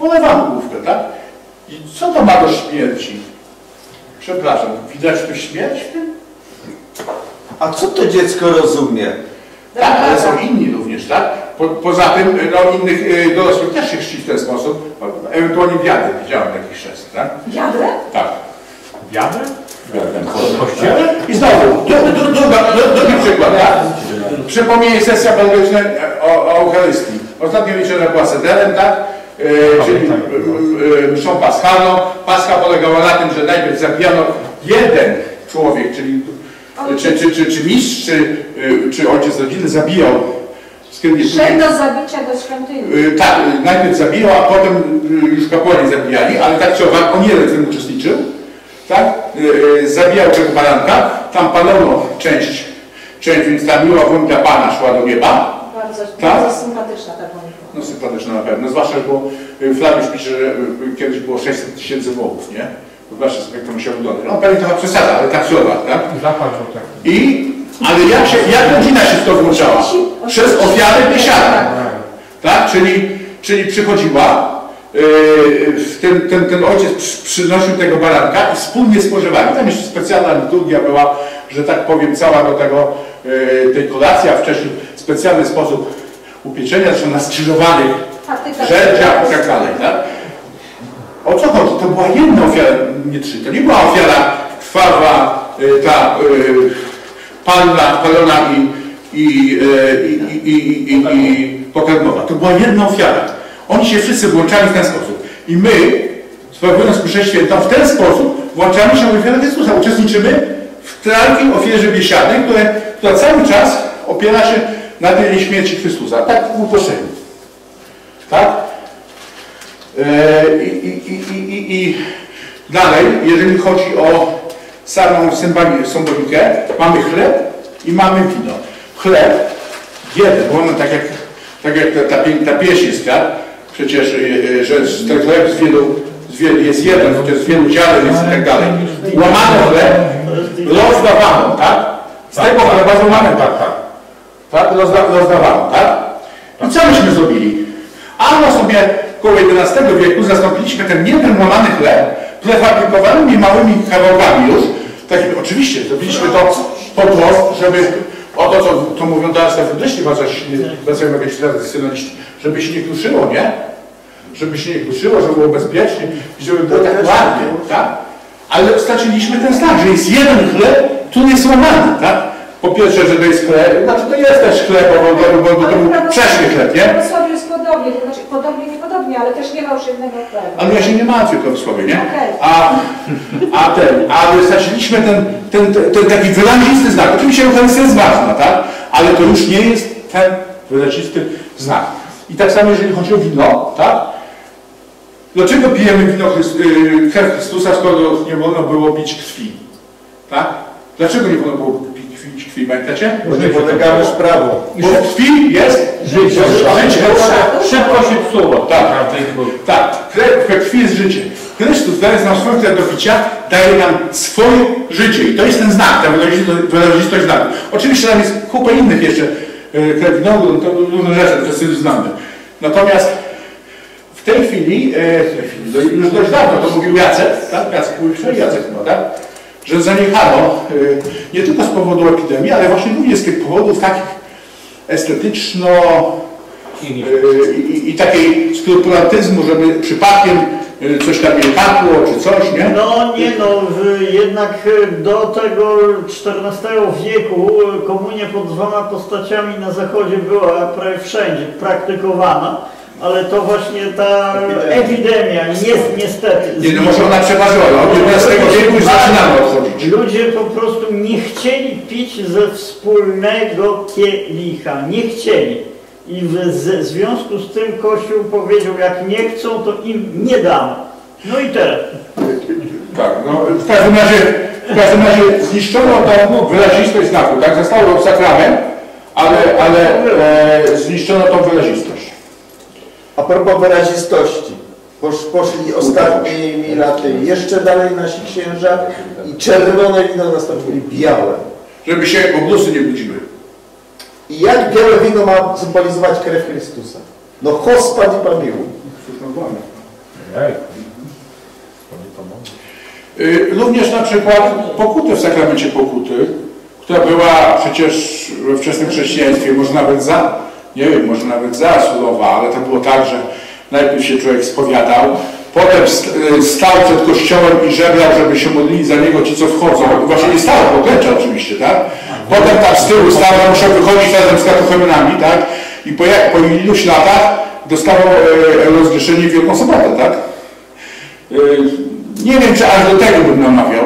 polewam główkę, tak? I co to ma do śmierci? Przepraszam, widać tu śmierć w tym? A co to dziecko rozumie? Tak, ale są inni również, tak? Po, poza tym, no innych y, dorosłych też się chrzci w ten sposób, ewentualnie wiadrę, widziałem taki chrzest, tak? Wiadrę? Tak. Wiadrę? Wiadrem w kościele? I znowu, drugi dru, dru, dru, przykład, tak? Przypomnienie sesja belgiczna o, o Eucharystii. Ostatnia wieczera była sederem, tak? E, czyli e, e, mszą paschalną. Pascha polegała na tym, że najpierw zabijano jeden człowiek, czyli czy, czy, czy, czy mistrz, czy, czy ojciec rodziny zabijał. Że do zabicia do świątyni. Tak, najpierw zabijał, a potem już kapłani zabijali, ale tak czy owak, on jeden w tym uczestniczył. Tak? Zabijał tego baranka, tam palono część, część, więc ta miła woń dla Pana szła do nieba. Bardzo, tak? bardzo sympatyczna ta woń. No sympatyczna na pewno, zwłaszcza, bo Flawiusz pisze, że kiedyś było sześćset tysięcy wołów, nie? Zobaczcie sobie, jak to musiał wyglądać. No pewnie trochę przesada, ale tak czy owak, tak? I, ale jak, się, jak rodzina się w to włączała? Przez ofiarę biesiadę. Tak? Czyli, czyli przychodziła, yy, ten, ten, ten ojciec przy, przynosił tego baranka i wspólnie spożywali. Tam jeszcze specjalna liturgia była, że tak powiem, cała do tego, yy, tej kolacji, a wcześniej specjalny sposób upieczenia, zresztą na skrzyżowanych żerdziach i tak dalej. Tak? O co chodzi? To była jedna ofiara, nie trzy. To nie była ofiara krwawa, yy, ta yy, palna, palona i, i, yy, i, i, i, i pokarmowa. To była jedna ofiara. Oni się wszyscy włączali w ten sposób. I my, sprawując mszę świętą, w ten sposób włączamy się w ofiarę Chrystusa. Uczestniczymy w trajnej ofierze biesiadnej, które, która cały czas opiera się na tej śmierci Chrystusa. Tak w uproszczeniu. Tak? Yy, i, i, i, i, I dalej, jeżeli chodzi o samą symbolikę, mamy chleb i mamy wino. Chleb, jeden, bo mamy tak jak, tak jak ta, ta, ta pieśń jest, tak? Przecież, że ten chleb z wielu, z wielu jest jeden, chociaż z wielu ziaren jest i tak dalej. Łamano chleb, rozdawano, tak? Z tego chleba złamane, tak, tak. Tak? Rozda, rozdawano, tak? I co myśmy zrobili? Ano sobie koło jedenastego wieku zastąpiliśmy ten jeden łamany chleb prefabrykowanymi małymi kawałkami już. Takim, oczywiście, zrobiliśmy to po to, żeby o to, co, co mówią teraz na wydeszli, zwracają jakieś tradycjonaliści, żeby się nie kruszyło, nie? Żeby się nie kruszyło, żeby było bezpiecznie i żeby było tak ładnie, tak? Ale straciliśmy ten znak, że jest jeden chleb, który jest łamany, tak? Po pierwsze, że to jest chleb, znaczy to jest też chleb, bo, bo, bo to był przeszły chleb, nie? Prawosławie jest podobnie, to znaczy podobnie, nie podobnie, ale też nie ma już jednego chleba. Ale ja się nie martwię prawosławie, nie? Okay. A, a ten, ale straciliśmy ten, ten, ten, ten taki wyrazisty znak. Oczywiście Eucharystia jest ważna, tak? Ale to już nie jest ten wyrazisty znak. I tak samo jeżeli chodzi o wino, tak? Dlaczego pijemy wino krew Chrystusa, skoro nie wolno było pić krwi? Tak? Dlaczego nie wolno było pić krwi, pamiętacie? Bo nie podlegamy prawo. Bo w krwi jest życie. Życie. Szybko się psuło. Tak, tak. We krwi jest życie. Chrystus, dając nam swoją krew do picia, daje nam swoje życie. I to jest ten znak, ta wyrazistość znaku. Oczywiście tam jest kupę innych jeszcze krew winogron, to różne rzeczy, to wszyscy znamy. Natomiast w tej chwili, już dość dawno, to mówił Jacek, tak? Jacek mówił, że Jacek, no, tak? Że zaniechano nie tylko z powodu epidemii, ale właśnie również z tych powodów takich estetyczno i, i, i takiej skrupulatizmu, żeby przypadkiem coś tam nie padło, czy coś, nie? No nie no, jednak do tego czternastego wieku komunia pod dwoma postaciami na zachodzie była prawie wszędzie praktykowana. Ale to właśnie ta epidemia, jest niestety. Nie, no może ona przeważyła, ale od jedenastego wieku już zaczynamy odchodzić. Ludzie po prostu nie chcieli pić ze wspólnego kielicha, nie chcieli. I w z, związku z tym Kościół powiedział, jak nie chcą, to im nie damy. No i teraz. Tak, no w każdym razie, w każdym razie zniszczono tą wyrazistość znaku, tak? Zostało sakrament, ale, ale e, zniszczono tą wyrazistość. A propos wyrazistości, posz, poszli ostatnimi laty jeszcze dalej nasi księża i czerwone wino nastąpili białe. Żeby się oblusy nie budziły. I jak białe wino ma symbolizować krew Chrystusa? No chospat i pamięć. Ej. Również na przykład pokutę w sakramencie pokuty, która była przecież we wczesnym chrześcijaństwie, może nawet za, nie wiem, może nawet za surowa, ale to było tak, że najpierw się człowiek spowiadał, potem stał przed kościołem i żebrał, żeby się modlili za niego ci, co wchodzą. Właśnie nie stało, poklęcza oczywiście, tak? Potem tam z tyłu stał, muszą wychodzić razem z katechumenami, tak? I po, jak, po iluś latach dostawał e, rozgrzeszenie w Wielką Sobotę, tak? E, nie wiem, czy aż do tego bym namawiał,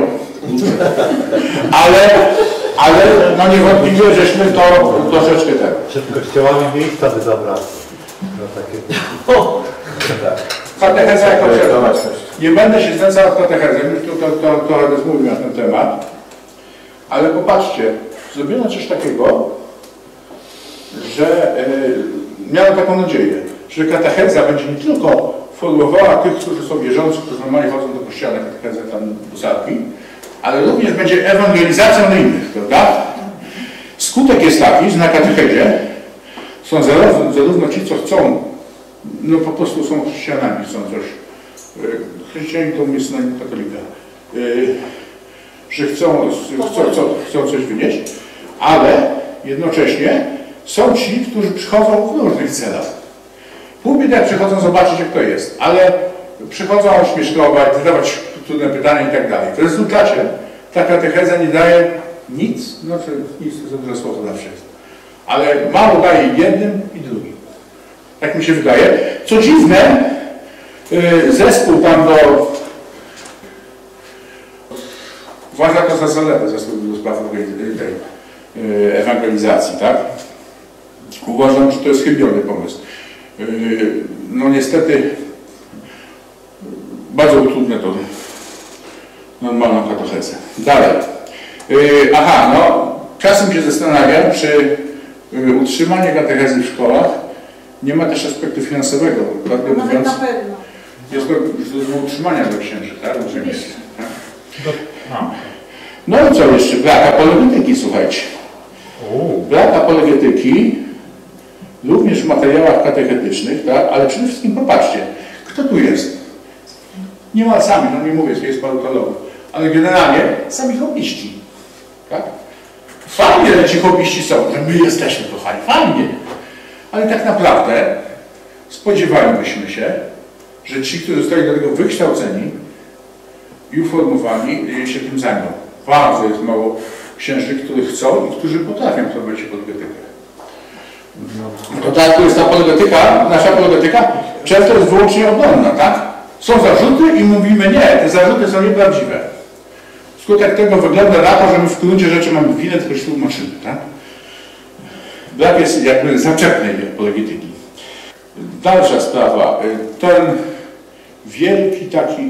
ale, ale no niewątpliwie żeśmy to troszeczkę tak. Przed kościołami miejsca by zabrać. No takie. O! Katecheza jako nie będę się znęcał w katechezę, już to, to, to, trochę rozmówił na ten temat, ale popatrzcie, zrobiono coś takiego, że e, miałem taką nadzieję, że katecheza będzie nie tylko formowała tych, którzy są wierzący, którzy normalnie chodzą do kościoła na katechezę tam do salki, ale również będzie ewangelizacją na innych, prawda? Skutek jest taki, że na katechezie są zarówno, zarówno ci, co chcą, no po prostu są chrześcijanami, chcą coś. Chrześcijanie to jest synonim katolika. Że chcą, chcą, chcą, chcą coś wynieść, ale jednocześnie są ci, którzy przychodzą w różnych celach. Pół biedy, jak przychodzą zobaczyć, jak to jest, ale przychodzą śmieszkować, zadawać trudne pytania i tak dalej. W rezultacie ta katecheza nie daje nic, no to nic to duże słowo zawsze jest, ale mało daje jednym i drugim. Tak mi się wydaje. Co dziwne, zespół tam do... Uważa to za zaletę zespół do spraw tej ewangelizacji, tak? Uważam, że to jest chybiony pomysł. No niestety bardzo utrudnia to normalną katechezę. Dalej. Aha, no czasem się zastanawiam, czy utrzymanie katechezy w szkołach nie ma też aspektu finansowego. Prawdę Nawet mówiąc, na pewno. jest to źródło utrzymania dla księży, tak? Oczywiście. No i co jeszcze? Brak apologetyki, słuchajcie. Brak apologetyki również w materiałach katechetycznych, tak? Ale przede wszystkim popatrzcie, kto tu jest? Nie ma sami, no nie mówię, że jest paru kolegów, ale generalnie sami hobbyści. Tak? Fajnie, że ci hobbyści są, że my jesteśmy kochani, fajnie. Ale tak naprawdę spodziewalibyśmy się, że ci, którzy zostali do tego wykształceni i uformowani, się tym zajmą. Bardzo jest mało księży, którzy chcą i którzy potrafią prowadzić apologetykę. To tak, to jest apologetyka, nasza apologetyka często jest wyłącznie obronna, tak? Są zarzuty i mówimy nie, te zarzuty są nieprawdziwe. Skutek tego wygląda na to, że my w gruncie rzeczy mamy winę, tylko się tłumaczymy, tak? Brak jest jakby zaczepnej apologetyki. Dalsza sprawa, ten wielki taki,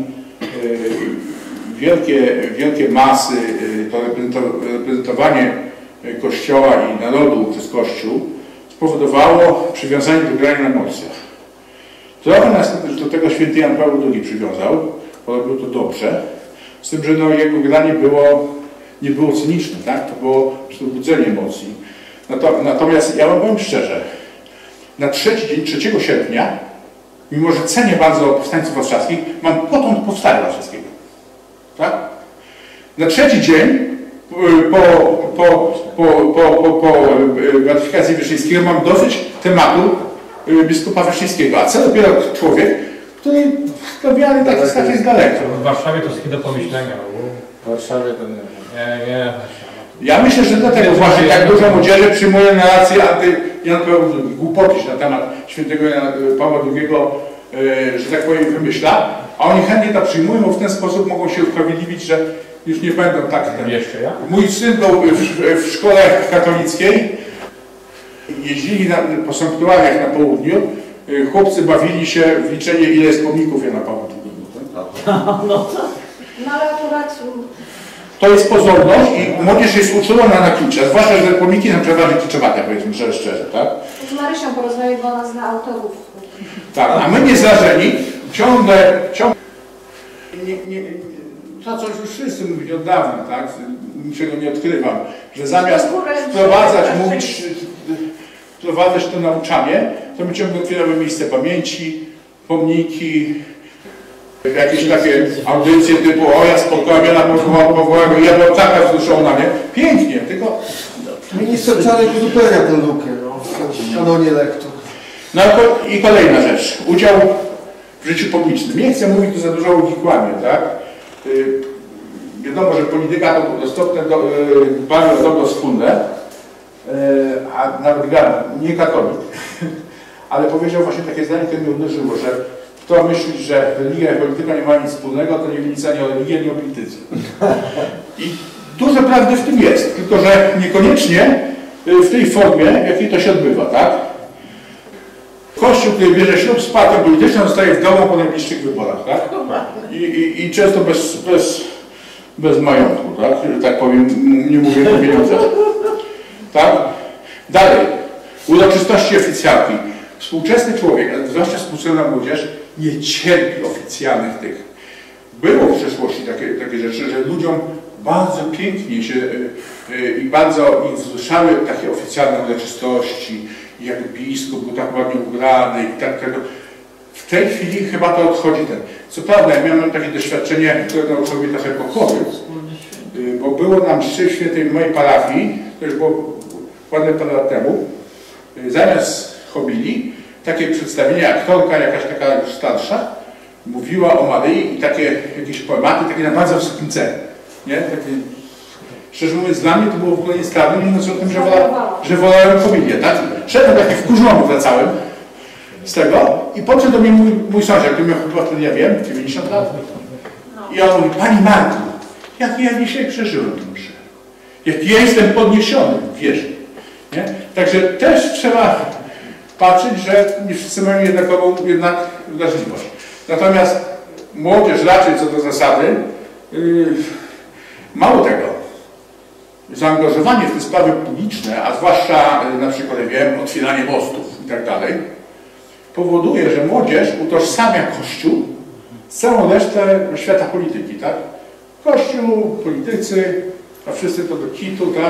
wielkie, wielkie masy, to reprezentowanie Kościoła i narodu przez Kościół spowodowało przywiązanie do grania na emocjach. Trochę nas do tego święty Jan Paweł drugi przywiązał, bo robił to dobrze, z tym, że no, jego granie było, nie było cyniczne, tak? To było budzenie emocji. Natomiast ja wam powiem szczerze, na trzeci dzień, trzeciego sierpnia, mimo że cenię bardzo powstańców warszawskich, mam potąd powstania warszawskiego. Tak? Na trzeci dzień po, po, po, po, po, po ratyfikacji Wyszyńskiego mam dosyć tematu biskupa Wyszyńskiego, a co dopiero człowiek, który do wiary tak jest, tak jest daleko. W Warszawie to jest chwilę do pomyślenia. W Warszawie to nie. Nie, nie. Ja myślę, że dlatego właśnie tak dużo młodzieży przyjmuje narrację anty Jan Paweł drugi, głupoty na temat świętego Jana Pawła drugiego, e, że tak powiem, wymyśla, a oni chętnie to przyjmują, bo w ten sposób mogą się usprawiedliwić, że już nie będą tak. Ten. Jeszcze ja? Mój syn był w, w szkole katolickiej, jeździli na, po sanktuariach na południu, chłopcy bawili się w liczenie, ile jest pomników Jana Pawła drugiego. No ale akurat... To jest pozorność i młodzież jest uczulona na klucze, zwłaszcza, że pomniki nam przeważnie kluczowate, powiedzmy szczerze, szczerze, tak? Z Marysią porozmawiać, bo ona zna autorów. Tak, a my niezrażeni ciągle, ciągle nie, nie, nie, to coś już wszyscy mówili od dawna, tak? Niczego nie odkrywam, że zamiast wprowadzać, mówić, wprowadzać to nauczanie, to my ciągle otwieramy miejsce pamięci, pomniki. jakieś takie audycje typu o ja spotkałem Jana Pawłowego i ja byłem taka wzruszona, nie? Pięknie, tylko... Minister Czarek uzupełnia tę lukę, no, w kanonie lektur. No i kolejna rzecz. Udział w życiu publicznym. Nie chcę mówić tu za dużo o uwikłaniu, tak? Yy, wiadomo, że polityka to dostępne do, yy, dbanie o dobro wspólne, yy, a nawet nie katolik, ale powiedział właśnie takie zdanie, które mnie uderzyło, że kto myśli, że religia i polityka nie mają nic wspólnego, to nie wie nic ani o religii, ani o polityce. I dużo prawdy w tym jest, tylko że niekoniecznie w tej formie, w jakiej to się odbywa, tak? Kościół, który bierze ślub z partią polityczną, zostaje w domu po najbliższych wyborach, tak? I, i, i często bez, bez, bez majątku, tak? Tak powiem, nie mówię o pieniądzach. Tak? Dalej. Uroczystości oficjalki. Współczesny człowiek, zwłaszcza współczesna młodzież, nie cierpi oficjalnych tych. Było w przeszłości takie, takie rzeczy, że ludziom bardzo pięknie się i bardzo ich wzruszały takie oficjalne uroczystości, jak biskup był tak ładnie ubrany i tak tego. W tej chwili chyba to odchodzi ten. Co prawda, ja miałem takie doświadczenie, które nauczyło mnie trochę pokory, bo było na mszy świętej w mojej parafii, to już było ładne parę lat temu, zamiast homilii, takie przedstawienie, aktorka jakaś taka już starsza, mówiła o Maryi i takie jakieś poematy, takie na bardzo wysokim celu. Nie? Takie, szczerze mówiąc, dla mnie to było w ogóle niestrawne, nie mówiąc o tym, że, wola, że wolałem homilię, tak? Szedłem taki wkurzony, wracałem z tego i podszedł do mnie mój, mój sąsiad, który miał chyba wtedy, ja wiem, dziewięćdziesiąt lat. I on mówi, Pani Marku, jak ja dzisiaj przeżyłem tę mszę. Jak ja jestem podniesiony w wierze. Nie? Także też trzeba patrzeć, że nie wszyscy mają jednakową jednak wrażliwość. Natomiast młodzież raczej co do zasady, yy, mało tego, zaangażowanie w te sprawy publiczne, a zwłaszcza yy, na przykład, ja wiem, otwieranie mostów i tak dalej, powoduje, że młodzież utożsamia Kościół z całą resztę świata polityki, tak? Kościół, politycy, a wszyscy to do kitu, tak?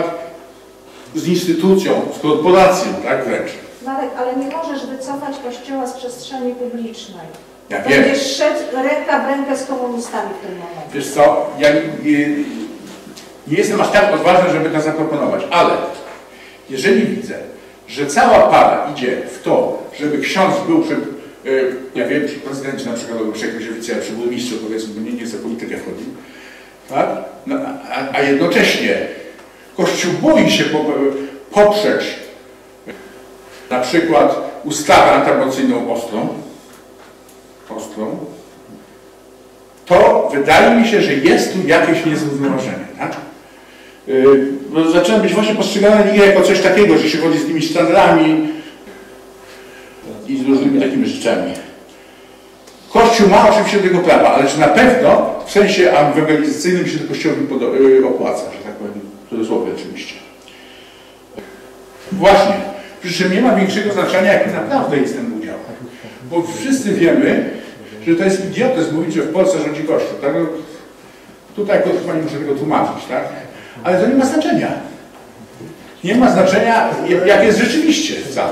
Z instytucją, z korporacją, tak wręcz. Marek, ale nie możesz wycofać Kościoła z przestrzeni publicznej. Ja wiem. Będziesz szedł ręka w rękę z komunistami w tym momencie. Wiesz co, ja nie, nie, nie jestem aż tak odważny, żeby to zaproponować, ale jeżeli widzę, że cała para idzie w to, żeby ksiądz był przy, yy, ja wiem, przy prezydencie na przykład, albo przy jakimś oficjalnie, przy burmistrzu, powiedzmy, bo nie, nie chcę politykę wchodzić, tak? No, a, a jednocześnie Kościół boi się poprzeć na przykład ustawę antyaborcyjną ostrą, ostrą, to wydaje mi się, że jest tu jakieś niezrównoważenie. Tak? Yy, bo zaczyna być właśnie postrzegane nie jako coś takiego, że się chodzi z tymi sztandarami i z różnymi takimi rzeczami. Kościół ma oczywiście do tego prawa, ale czy na pewno w sensie ewangelizacyjnym się do Kościołowi yy, opłaca, że tak powiem, w cudzysłowie oczywiście. Właśnie, przy czym nie ma większego znaczenia, jaki naprawdę jest ten udział. Bo wszyscy wiemy, że to jest idiotyzm mówić, że w Polsce rządzi Kościół. Tak? Tutaj chyba nie muszę tego tłumaczyć, tak? Ale to nie ma znaczenia. Nie ma znaczenia, jak jest rzeczywiście wcale.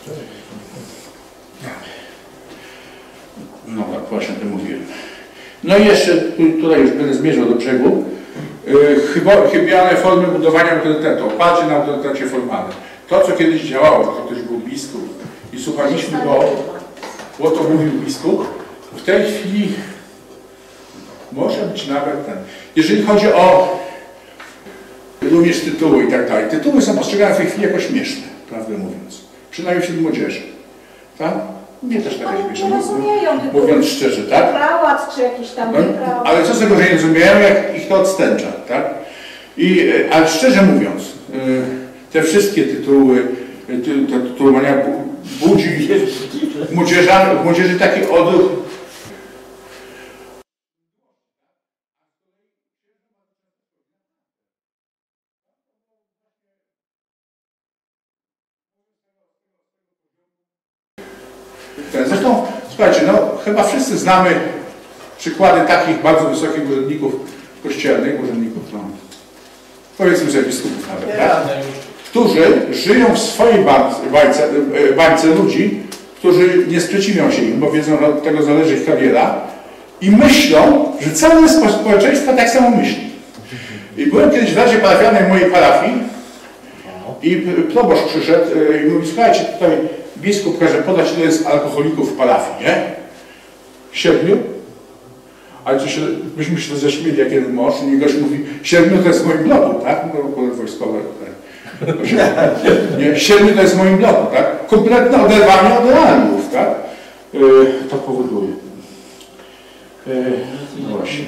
No tak, właśnie o tym mówiłem. No i jeszcze, tutaj już będę zmierzał do brzegu, chyba, chybiane formy budowania autorytetu, oparcie na autorytecie formalnym. To, co kiedyś działało, że ktoś był biskup i słuchaliśmy go, bo to mówił biskup, w tej chwili może być nawet ten. Jeżeli chodzi o również tytuły i tak dalej, tytuły są postrzegane w tej chwili jako śmieszne, prawdę mówiąc. Przynajmniej wśród młodzieży. Tak? Mnie też tak jest nie rozumieją tytułu. Mówiąc szczerze, tak? Prałat czy jakiś tam no, nieprawat. ale co z tego, że nie rozumieją, jak ich to odstęcza, tak? I, ale szczerze mówiąc, te wszystkie tytuły, te tytułowania budzi w młodzieży, w młodzieży taki odruch. Zresztą, słuchajcie, no chyba wszyscy znamy przykłady takich bardzo wysokich urzędników kościelnych, urzędników, no, powiedzmy sobie biskupów nawet, tak? Którzy żyją w swojej bańce, bańce ludzi, którzy nie sprzeciwią się im, bo wiedzą, że od tego zależy ich kariera i myślą, że całe społeczeństwo tak samo myśli. I byłem kiedyś w Radzie Parafialnej mojej parafii i proboszcz przyszedł i mówi, słuchajcie, tutaj biskup każe podać, ile jest alkoholików w parafii, nie? Siedmiu? Ale to się, myśmy się ześmieli, jak jeden mąż, i gość mówi, siedmiu to jest w moim bloku, tak? No, wojskowe. Nie, siedmiu to jest w moim bloku, tak? Kompletne oderwanie od realiów, tak? Yy, to powoduje. Yy, no właśnie.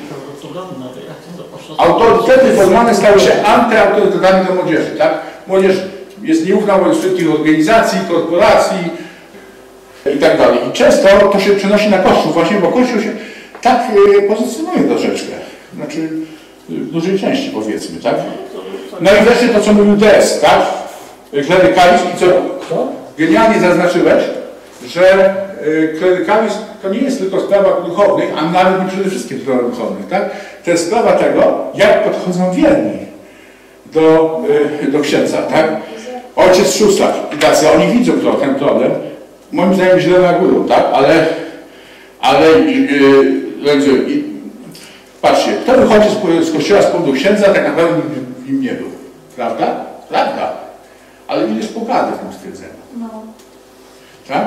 Autorytety formalne stały się antyautorytetami do młodzieży, tak? Młodzież jest nieufna wobec wszystkich organizacji, korporacji i tak dalej. I często to się przenosi na Kościół właśnie, bo Kościół się tak yy, pozycjonuje troszeczkę. Znaczy, w dużej części powiedzmy, tak? No i wreszcie to, co mówił D S, tak? Klerykalizm i co genialnie zaznaczyłeś, że y, klerykalizm to nie jest tylko sprawa duchownych, a nawet nie przede wszystkim sprawa duchownych, tak? To jest sprawa tego, jak podchodzą wierni do, y, do księdza, tak? Ojciec Szustak i tacy, oni widzą to, ten problem, moim zdaniem źle reagują, tak? Ale, ale yy, yy, patrzcie, kto wychodzi z, z kościoła z powodu księdza, tak naprawdę w nim nie był, prawda? Prawda. Ale ile jest pogady w tym stwierdzeniu. No. Tak?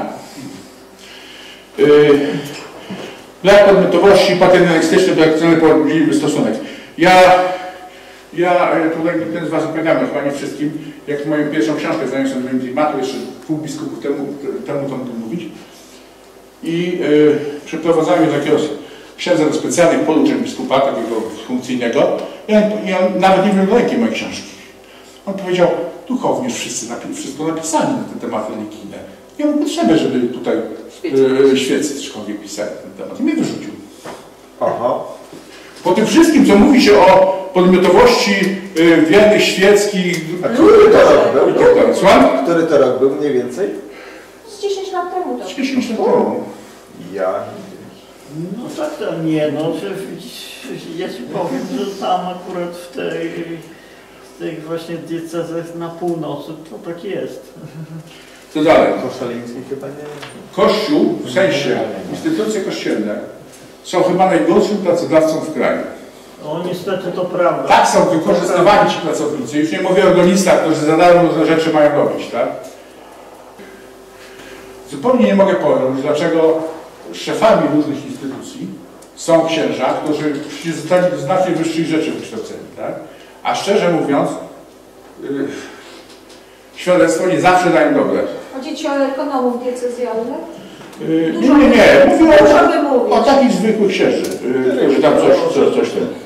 Yy, brak podmiotowości, paternalistyczny, praktycznie podzieliwy stosunek. Ja, ja tutaj ten z Was opowiadamy, chyba nie wszystkim, jak moją pierwszą książkę zająłem moim klimatu, jeszcze pół biskupów temu, temu to mogę mówić. I yy, przeprowadzałem takiego księdza do specjalnych poruczeń biskupa, takiego funkcyjnego. Ja, ja nawet nie wiem ręki mojej książki. On powiedział, duchownie wszyscy napi wszystko napisali na ten temat religijny. Ja mam potrzebę, żeby tutaj e, świeccy troszkę pisali na ten temat. I mnie wyrzucił. Aha. Po tym wszystkim, co mówi się o podmiotowości e, wiernych świeckich... A który to rok był? Który to rok był mniej więcej? Z dziesięć lat temu to. Z dziesięć lat temu. Ja... No tak, to nie, no, że ja ci powiem, że tam akurat w tej... w tych właśnie diecezach na północy, to tak jest. Co dalej? Koszaliński chyba nie. Kościół, w sensie instytucje kościelne, są chyba najgorszym pracodawcą w kraju. O, niestety to prawda. Tak są wykorzystywani ci pracownicy. Już nie mówię o organistach, którzy za darmo różne rzeczy mają robić, tak? Zupełnie nie mogę pojąć, dlaczego szefami różnych instytucji są księża, którzy zostali do znacznie wyższych rzeczy wykształceni, tak? A szczerze mówiąc, yy, świadectwo nie zawsze dają dobre. Chodzi Ci o ekonomów diecezjalnych? Yy, nie, nie, nie. Mówię o, o takich zwykłych księży, yy, którzy tam coś, coś, coś tam.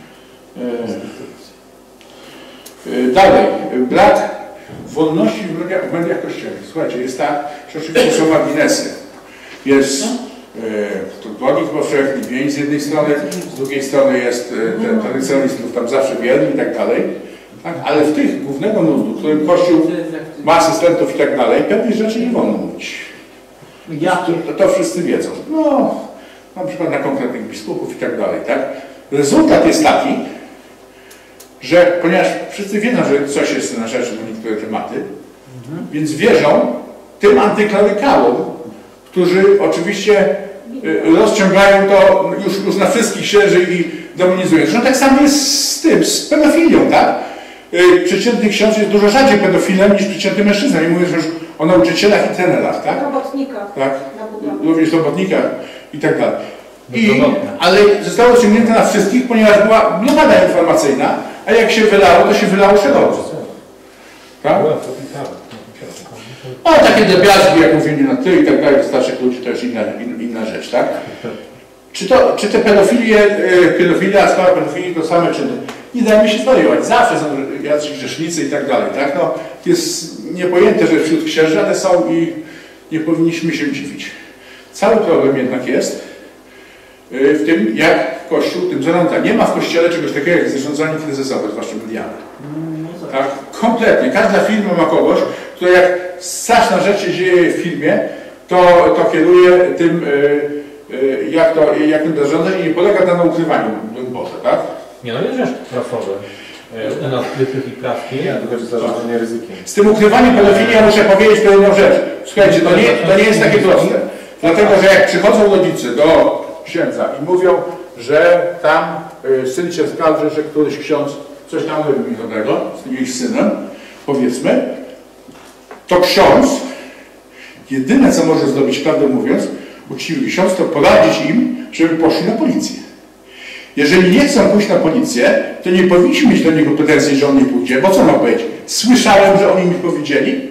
Yy, yy, dalej. Brak wolności w mediach, w mediach kościelnych. Słuchajcie, jest tak, że oczywiście są marginesy. Jest Błogich powszechnych więź z jednej strony, z drugiej strony jest ten tradycjonalistów tam zawsze wierni i tak dalej. Tak? Ale w tych głównego nurtu, w którym Kościół ma asystentów i tak dalej, pewnych rzeczy nie wolno mówić. To, to wszyscy wiedzą. No, na przykład na konkretnych biskupów i tak dalej. Tak? Rezultat jest taki, że ponieważ wszyscy wiedzą, że coś jest na rzeczy na niektóre tematy, mhm. więc wierzą tym antyklerykałom, którzy oczywiście rozciągają to już, już na wszystkich księży i demonizują. Zresztą tak samo jest z tym, z pedofilią, tak? Przeciętny ksiądz jest dużo rzadziej pedofilem niż przeciętny mężczyzna. Nie mówię już o nauczycielach i trenerach, tak? Robotnikach. Tak, również robotnikach i tak dalej. I, ale zostało osiągnięte na wszystkich, ponieważ była blokada informacyjna, a jak się wylało, to się wylało szeroko. Tak? O, takie drobiazgi, jak mówienie na ty i tak dalej, starszych ludzi to jest inna, in, inna rzecz, tak? Czy, to, czy te pedofilie, pedofilia, a sprawa pedofilii to same czyny? Nie dajmy się zwariować. Zawsze są jacyś grzesznicy i tak dalej, tak? No, jest niepojęte, że wśród księży, ale są i nie powinniśmy się dziwić. Cały problem jednak jest w tym, jak Kościół tym zarządza. Nie ma w Kościele czegoś takiego jak zarządzanie kryzysowe, zwłaszcza medialne. Tak? Kompletnie. Każda firma ma kogoś, kto jak straszna rzecz się dzieje w firmie, to, to kieruje tym, yy, jak, to, jak tym zarządzać i nie polega na ukrywaniu, broń Boże, tak? Nie, no jest rzecz prasowe. U nas krytyki praski. Nie, to chodzi o zarządzanie ryzykiem. Z tym ukrywaniem pedofilii ja muszę powiedzieć pewną rzecz. Słuchajcie, to nie, to nie jest takie proste. Dlatego, że jak przychodzą rodzice do księdza i mówią, że tam y, syn się skarży, że któryś ksiądz coś tam robi dobrego z tym ich synem, powiedzmy, to ksiądz, jedyne co może zrobić, prawdę mówiąc, uczciwy ksiądz, to poradzić im, żeby poszli na policję. Jeżeli nie chcą pójść na policję, to nie powinniśmy mieć do niego pretensji, że on nie pójdzie, bo co ma powiedzieć? Słyszałem, że oni mi powiedzieli.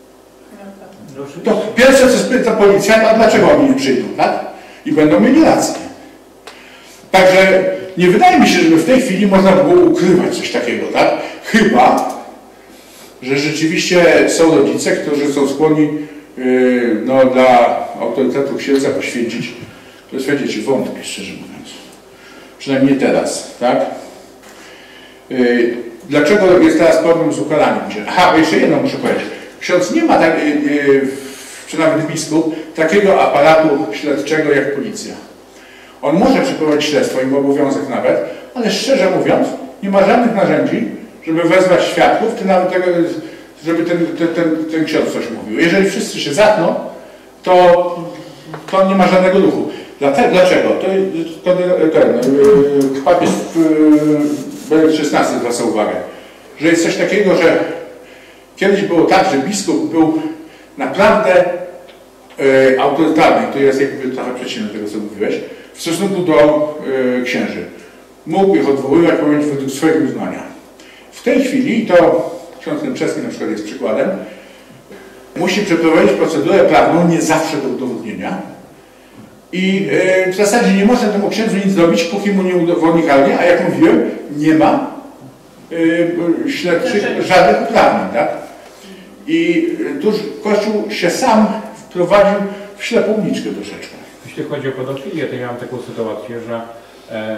To pierwsze co spyta policja, a dlaczego oni nie przyjdą, tak? I będą mieli rację. Także nie wydaje mi się, żeby w tej chwili można było ukrywać coś takiego, tak? Chyba, że rzeczywiście są rodzice, którzy są skłonni yy, no, dla autorytetu księdza poświęcić, poświęcić wątpię, szczerze mówiąc. Przynajmniej teraz, tak? Yy, dlaczego jest teraz problem z ukalaniem? Aha, jeszcze jedno muszę powiedzieć. Ksiądz nie ma, tak, yy, czy nawet biskup, takiego aparatu śledczego jak policja. On może przeprowadzić śledztwo, im obowiązek nawet, ale szczerze mówiąc, nie ma żadnych narzędzi, żeby wezwać świadków, czy nawet tego, żeby ten, ten, ten, ten ksiądz coś mówił. Jeżeli wszyscy się zatną, to, to on nie ma żadnego ruchu. Dlaczego? To, to ten papież Benedykt szesnasty zwraca uwagę, że jest coś takiego, że kiedyś było tak, że biskup był naprawdę e, autorytarny, to jest jakby trochę przeciwne tego, co mówiłeś, w stosunku do e, księży. Mógł ich odwoływać, powiedzieć według swojego uznania. W tej chwili, i to ksiądz Niemczewski na przykład jest przykładem, musi przeprowadzić procedurę prawną nie zawsze do udowodnienia i e, w zasadzie nie można temu księdzu nic zrobić, póki mu nie udowodni karnie, a jak mówiłem, nie ma e, śledczych żadnych uprawnień, tak? I tuż Kościół się sam wprowadził w ślepą uliczkę troszeczkę. Jeśli chodzi o pedofilię, to miałem taką sytuację, że e,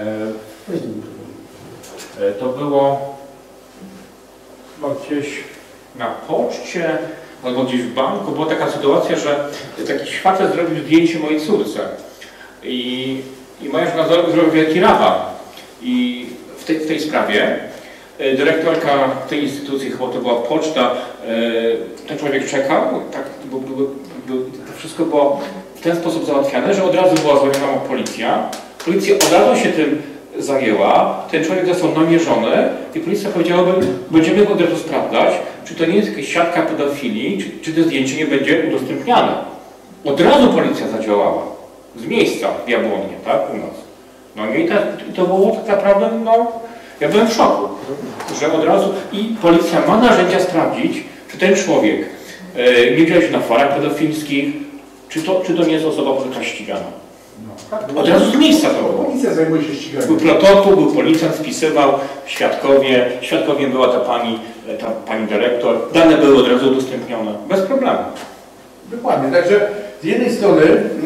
e, to było chyba gdzieś na poczcie albo gdzieś w banku. Była taka sytuacja, że taki facet zrobił zdjęcie mojej córce i, i moja żona zrobiła wielki raban. I w tej, w tej sprawie dyrektorka tej instytucji, chyba to była poczta, ten człowiek czekał, tak, bo, bo, bo to wszystko było w ten sposób załatwiane, że od razu była złożona policja. Policja od razu się tym zajęła, ten człowiek został namierzony i policja powiedziała, będziemy go od razu sprawdzać, czy to nie jest jakaś siatka pedofilii, czy, czy to zdjęcie nie będzie udostępniane. Od razu policja zadziałała, z miejsca w Jabłonie, tak, u nas. No i to, to było tak naprawdę, no, ja byłem w szoku, że od razu i policja ma narzędzia sprawdzić, czy ten człowiek e, nie wziął się na forach pedofilskich, czy to, czy to nie jest osoba policja ścigana. Od razu z miejsca to było. Policja zajmuje się ściganiem. Był protokół, był policjant, spisywał, świadkowie, świadkowie była ta pani, ta pani dyrektor, dane były od razu udostępnione, bez problemu. Dokładnie, także z jednej strony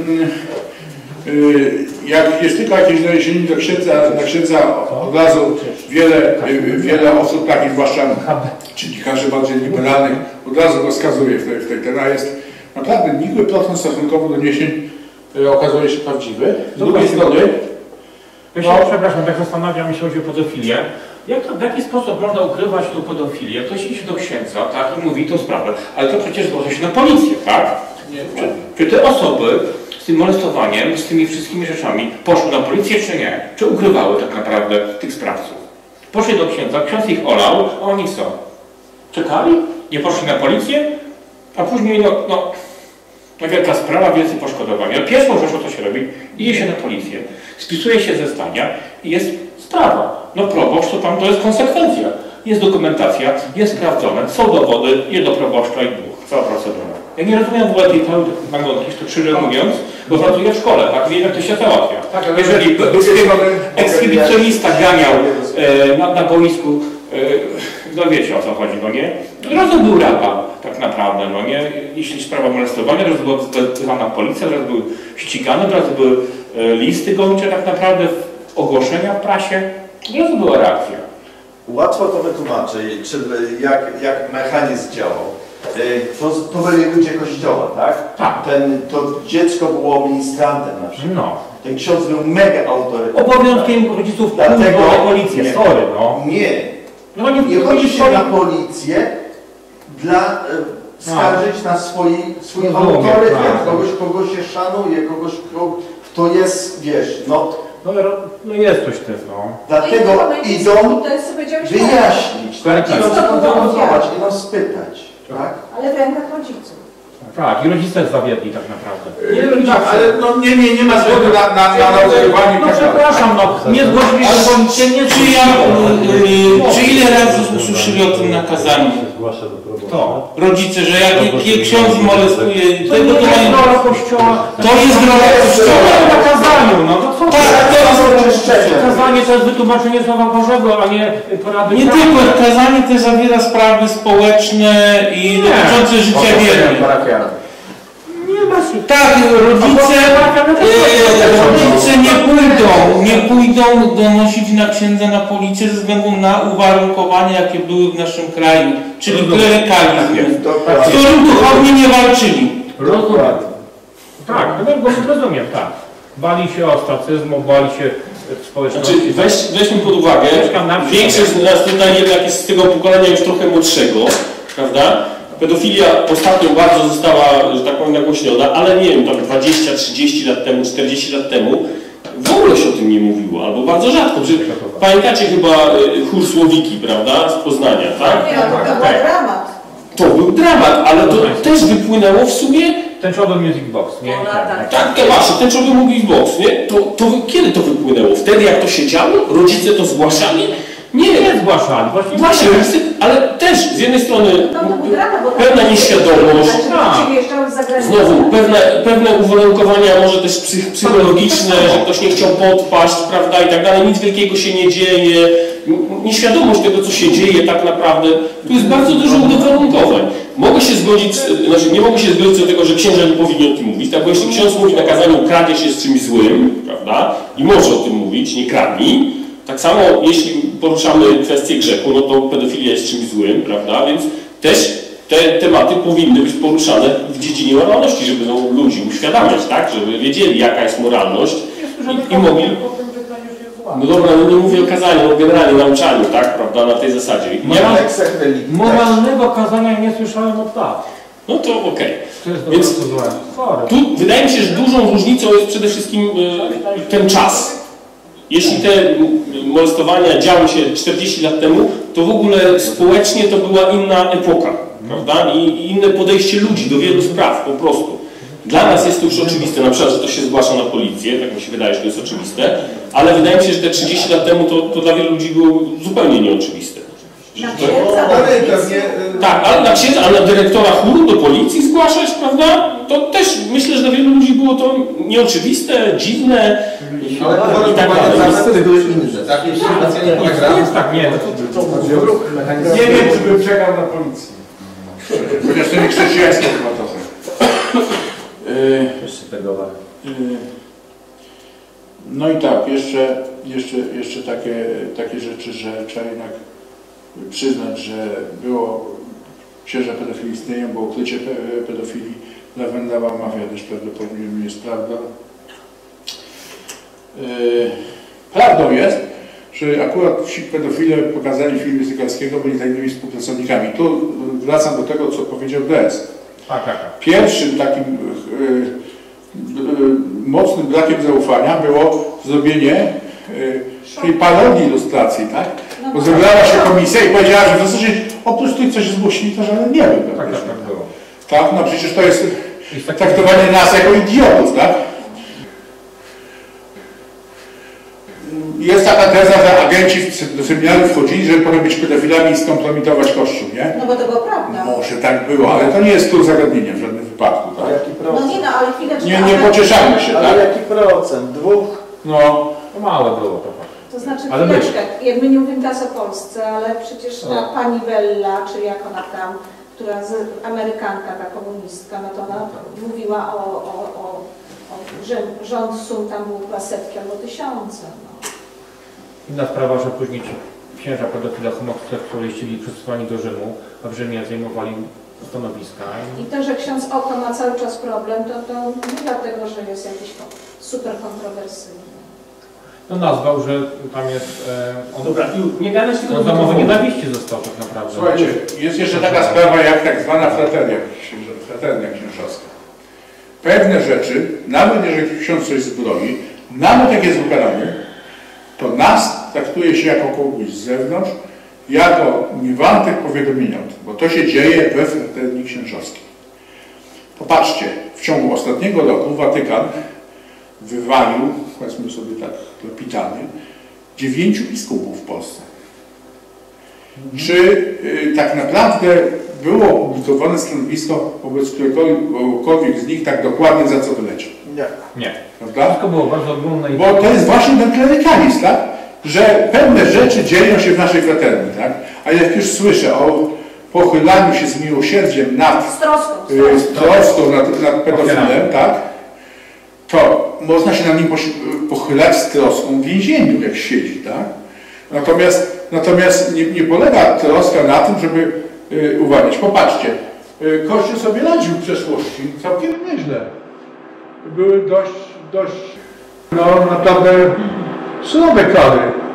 Yy, jak jest tylko jakieś doniesienie do księdza, na księdza od razu wiele, yy, wiele osób, takich zwłaszcza dziennikarzy bardziej liberalnych, od razu go skazuje w tej, w tej ten, a jest naprawdę nikły procent stosunkowo doniesień yy, okazuje się prawdziwy. Z drugiej strony, ja się, no, przepraszam, tak zastanawiam, jeśli chodzi o pedofilię. Jak to, w jaki sposób można ukrywać tą pedofilię? Ktoś idzie do księdza, tak, i mówi tą sprawę, ale to przecież zgłasza się na policję, tak? Nie, czy, czy te osoby z tym molestowaniem, z tymi wszystkimi rzeczami poszły na policję, czy nie? Czy ukrywały tak naprawdę tych sprawców? Poszli do księdza, ksiądz ich olał, a oni co? Czekali? Nie poszli na policję? A później, no, no, no wielka sprawa, wielcy poszkodowani. No pierwszą rzeczą, co się robi, idzie się na policję, spisuje się zeznania i jest sprawa. No proboszcz, to tam to jest konsekwencja. Jest dokumentacja, jest sprawdzone, są dowody, jedno proboszcza i dwóch. Cała procedura. Ja nie rozumiem w ogóle tej całej nagonki, to szczerze mówiąc, bo pracuję w szkole, tak? Wiem, jak to się załatwia. Tak, jeżeli ekshibicjonista ganiał e, na, na boisku, e, no wiecie, o co chodzi, no nie? Od razu był raban, tak naprawdę, no nie? Jeśli sprawa molestowania, od razu była wezwana policja, od razu były ścigane, od razu były e, listy gończe, tak naprawdę, ogłoszenia w prasie, od razu była reakcja. Łatwo to wytłumaczyć, czy jak, jak mechanizm działał. To, to byli ludzie kościoła, tak? Tak. Ten, to dziecko było ministrantem na przykład. No. Ten ksiądz był mega autorytetem. Obowiązkiem rodziców dlatego policję, nie, sorry, no. Nie. No nie, nie chodzi się na policję dla e, skarżyć A. na swój, swój no, autorytet, tak. kogoś, kogo się szanuje, kogoś, to jest, wiesz, no... No, no jest coś też, no. Dlatego idą wyjaśnić, tak? Tak, Idą tak. skonfrontować, idą spytać, tak? Ale w rękach rodziców. Tak, i rodzice zawiedli tak naprawdę. Nie, tak, ale no, nie, nie, nie ma zgody na, na, na nazywanie. No przepraszam, no, nie zgłosili się policja, nie Czy, ja, y, czy ile razy usłyszeli o tym nakazaniu? Kto? Rodzice, że jak, jak ksiądz molestuje, To tego nie to jest mają... rola Kościoła. To jest rola Kościoła. To jest nakazaniu, no to co? Tak, to jest Nakazanie to jest wytłumaczenie Słowa Bożego, a nie porady. Nie tylko, kazanie też zawiera sprawy społeczne i dotyczące życia wiernych. Nie ma się. Tak, rodzice, e, rodzice nie pójdą, nie pójdą donosić na księdza na policję ze względu na uwarunkowania, jakie były w naszym kraju, czyli klerykalizm, z którym duchowni nie walczyli. Rozumiem. Tak, no rozumiem, tak. Bali się ostracyzmu, bali się społeczności. Znaczy, weź, weźmy pod uwagę, większość z nas tutaj jednak jest z tego pokolenia już trochę młodszego, prawda? Pedofilia ostatnio bardzo została, że tak powiem, nagłośniona, ale nie wiem, tam dwadzieścia, trzydzieści lat temu, czterdzieści lat temu w ogóle się o tym nie mówiło, albo bardzo rzadko. Czy pamiętacie chyba chór Słowiki, prawda, z Poznania, tak? Nie, to był dramat. To był dramat, ale to też wypłynęło w sumie... Tęczowy Music Box, nie? Tak, to właśnie, tęczowy Music Box, nie? To, to kiedy to wypłynęło? Wtedy jak to się działo? Rodzice to zgłaszali? Nie, nie zgłaszali. Właśnie, właśnie rodzice, ale też z jednej strony No to był dramat, bo pewna nieświadomość, znowu pewne, pewne uwarunkowania może też psych, psychologiczne, że ktoś nie chciał podpaść, prawda, i tak dalej, nic wielkiego się nie dzieje, nieświadomość tego, co się dzieje tak naprawdę, tu jest bardzo dużo uwarunkowań. Mogę się zgodzić, znaczy nie mogę się zgodzić do tego, że księża nie powinien o tym mówić, tak, bo jeśli ksiądz mówi na kazaniu, kradzież jest czymś złym, prawda, i może o tym mówić, nie kradnij, tak samo jeśli poruszamy kwestię grzechu, no to pedofilia jest czymś złym, prawda, więc też te tematy powinny być poruszane w dziedzinie moralności, żeby no, ludzi uświadamiać, tak, żeby wiedzieli, jaka jest moralność i, i mogli... No dobra, no nie mówię o kazaniu, no generalnie nauczaniu, tak, prawda, na tej zasadzie. Ja moralnego kazania nie słyszałem od lat. No to okej. Okay. Więc tu wydaje mi się, że dużą różnicą jest przede wszystkim y, ten czas. Jeśli te molestowania działy się czterdzieści lat temu, to w ogóle społecznie to była inna epoka, prawda? I, i inne podejście ludzi do wielu spraw po prostu. Dla nas jest to już oczywiste, na przykład, że to się zgłasza na policję, tak mi się wydaje, że to jest oczywiste, ale wydaje mi się, że te trzydzieści lat temu to, to dla wielu ludzi było zupełnie nieoczywiste. Na księdza, tak, ale na księdza, a na dyrektora chóru do policji zgłaszać, prawda? To też myślę, że dla wielu ludzi było to nieoczywiste, dziwne ale i tak dalej. zasady były inne, tak? Jeśli sytuacja nie polega. Jest tak, nie, no to, to, to nie wiem, czy bym czekał na policję. Chociaż to nie chrześcijańskie chyba trochę. Jeszcze tego No i tak, jeszcze, jeszcze, jeszcze takie, takie rzeczy, że trzeba jednak przyznać, że było księża pedofilii istnieją, bo ukrycie pedofilii dla Wendała Mafia też prawdopodobnie nie jest prawda. Yy, prawdą jest, że akurat ci pedofile pokazali film Zygalskiego, byli tajnymi współpracownikami. Tu wracam do tego, co powiedział D S. Tak, tak, tak. Pierwszym takim yy, yy, mocnym brakiem zaufania było zrobienie yy, tej parodii ilustracji, tak? Bo zebrała się komisja i powiedziała, że w zasadzie oprócz tych, co się zgłosili, to żaden nie był. Tak, tak, tak było. Tak, no przecież to jest traktowanie nas jako idiotów, tak? Jest taka teza, że agenci do seminarium wchodzili, żeby potem być pedofilami i skompromitować Kościół, nie? No bo to było prawda. Może tak było, ale to nie jest tu zagadnienie w żadnym wypadku, tak? Jaki procent? No nie no, ale chwileczkę. Nie, nie pocieszamy się, tak? Ale jaki procent? Dwóch? No. To małe było to. To znaczy, ale chwileczkę, jak my nie mówimy teraz o Polsce, ale przecież ta pani Bella, czy jak ona tam, która z, Amerykanka, ta komunistka, no to ona mówiła o, o, o, o że rząd sum tam był chyba setki albo tysiące. No. Inna sprawa, że później ci księża pedofile homoseksualiści byli przesyłani do Rzymu, a w Rzymie zajmowali stanowiska. I to, że ksiądz Oko ma cały czas problem, to, to nie dlatego, że jest jakiś super kontrowersyjny. No nazwał, że tam jest... E, on, Dobra, nie gadać tylko on za mowę nienawiści został tak naprawdę. Słuchajcie, jest jeszcze taka sprawa jak tak zwana fraternia, fraternia księżowska. pewne rzeczy, nawet jeżeli ksiądz coś zbroi, nawet jak jest ukarany, to nas traktuje się jako kogoś z zewnątrz, jako niewartych powiadomienia o tym, bo to się dzieje we Fraterni Księżowskiej. Popatrzcie, w ciągu ostatniego roku Watykan wywalił, powiedzmy sobie tak lapidalnie, dziewięciu biskupów w Polsce. Czy y, tak naprawdę było opublikowane stanowisko wobec któregokolwiek z nich tak dokładnie, za co wyleciał? Nie. Nie. Prawda? Wszystko było bardzo ogólne. I... Bo to jest właśnie ten klerykalizm, tak? Że pewne rzeczy dzieją się w naszej fraterni, tak? A jak już słyszę o pochylaniu się z miłosierdziem nad, Z troską. y, z troską nad, nad pedofilem, tak? To można się nad nim pochylać z troską w więzieniu, jak siedzi, tak? Natomiast, natomiast nie, nie polega troska na tym, żeby y, uwalniać. Popatrzcie, y, Kościół sobie radził w przeszłości całkiem nieźle. Były dość, dość, no naprawdę surowe kary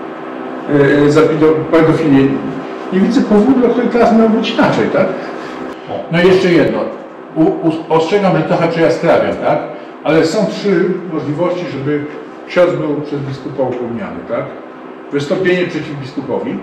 y, za pedofilię. Nie widzę powodu, dla których teraz miało być inaczej, tak? No i jeszcze jedno. U, u, ostrzegam, że trochę przejaskrawiam, tak? Ale są trzy możliwości, żeby ksiądz był przez biskupa upomniany, tak? Wystąpienie przeciw biskupowi,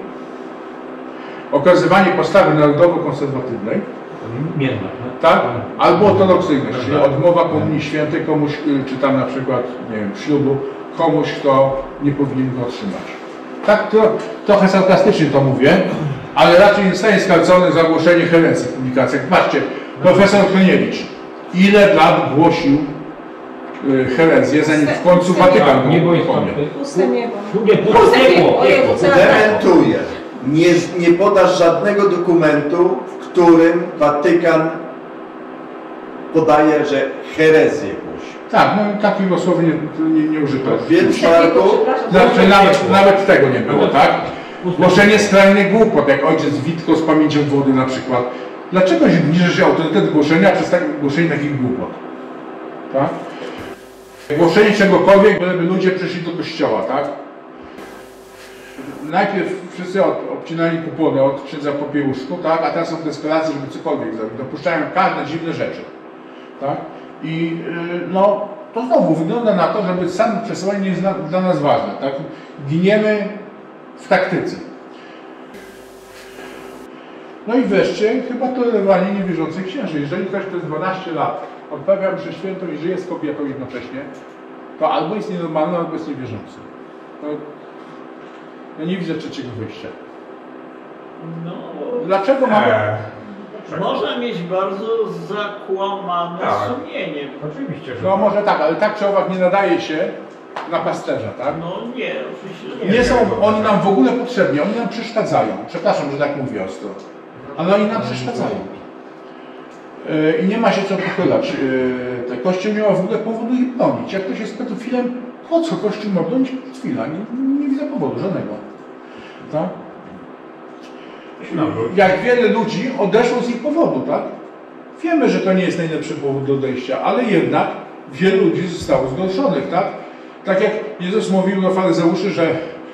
okazywanie postawy narodowo-konserwatywnej, tak? Albo ortodoksyjność, czyli odmowa komunii świętej komuś, czy tam na przykład, nie wiem, ślubu, komuś, kto nie powinien go otrzymać. Tak, to, trochę sarkastycznie to mówię, ale raczej nie zostaje skarcony za ogłoszenie herezji w publikacjach. Patrzcie, profesor Kryniewicz, ile lat głosił y, herezję, zanim w końcu Watykan nie było Puste niebo. Puste niebo. Dementuję. Nie, nie podasz żadnego dokumentu, w którym Watykan podaje, że herezję głosi. Tak, no takiego słowa nie, nie, nie użyto. Więc Marku, znaczy, nawet, nawet tego nie było, tak? Głoszenie skrajnych głupot, jak ojciec Witko z pamięcią wody na przykład. Dlaczego zniży się autorytet głoszenia przez tak, głoszenie takich głupot? Tak? Głoszenie czegokolwiek, byleby ludzie przyszli do kościoła, tak? Najpierw wszyscy od, obcinali kupony od księdza Popiełuszku, tak? A teraz są desperacje, żeby cokolwiek zrobić. Dopuszczają każde dziwne rzeczy. Tak? I yy, no, to znowu wygląda na to, żeby samo przesłanie nie jest dla, dla nas ważne. Tak? Giniemy w taktyce. No i wreszcie chyba tolerowanie niewierzących księży. Jeżeli ktoś przez dwanaście lat odprawia mszę świętą i żyje z kobietą jednocześnie, to albo jest nienormalny, albo jest niewierzący. No, ja nie widzę trzeciego wyjścia. No, dlaczego mamy... Eee. Można mieć bardzo zakłamane tak. sumienie. Oczywiście, że no może tak, ale tak czy owak nie nadaje się na pasterza, tak? No nie, oczywiście. Nie, nie są oni nam w ogóle potrzebni, oni nam przeszkadzają. Przepraszam, że tak mówię ostro. Ale oni nam przeszkadzają. Yy, I nie ma się co pochylać. Yy, Kościół nie ma w ogóle powodu ich bronić. Jak ktoś jest pedofilem, po co Kościół ma bronić pedofila? Nie, nie widzę powodu żadnego. Tak? Jak wiele ludzi odeszło z ich powodu, tak? Wiemy, że to nie jest najlepszy powód do odejścia, ale jednak wielu ludzi zostało zgorszonych, tak? Tak jak Jezus mówił do faryzeuszy, że,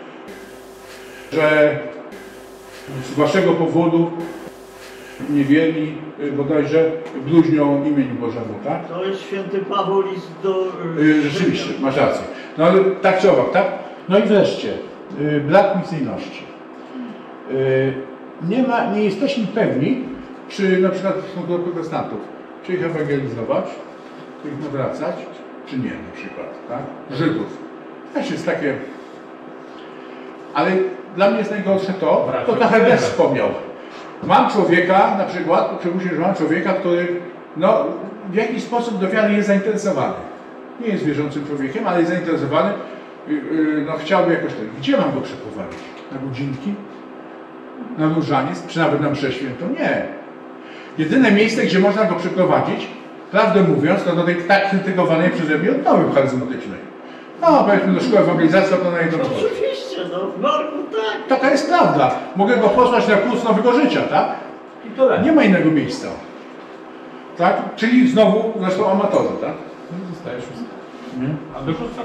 że z waszego powodu niewierni bodajże bluźnią imieniu Bożemu, tak? To jest święty Paweł list do... Yy, rzeczywiście, masz rację. No ale tak czy owak, tak? No i wreszcie, yy, brak misyjności. Yy, Nie, ma, nie jesteśmy pewni, czy na przykład do protestantów, czy ich ewangelizować, czy ich nawracać, czy nie na przykład, tak? Żydów. Też jest takie... Ale dla mnie jest najgorsze to, to trochę też wspomniał. Mam człowieka, na przykład, przypuśćmy, że mam człowieka, który no, w jakiś sposób do wiary jest zainteresowany. Nie jest wierzącym człowiekiem, ale jest zainteresowany, no chciałby jakoś tak. Gdzie mam go przeprowadzić? Na godzinki? Na różaniec, czy nawet na mszę świętą? Nie. Jedyne miejsce, gdzie można go przyprowadzić, prawdę mówiąc, to do tej tak krytykowanej przeze mnie odnowy charyzmatycznej. No, powiedzmy do szkoły ewangelizacji, to na jedno no, oczywiście, no w Marku tak. Taka jest prawda. Mogę go posłać na kurs nowego życia, tak? I tyle. Nie ma innego miejsca. Tak? Czyli znowu, zresztą amatorzy, tak? No, zostajesz nie? A do szóstaka.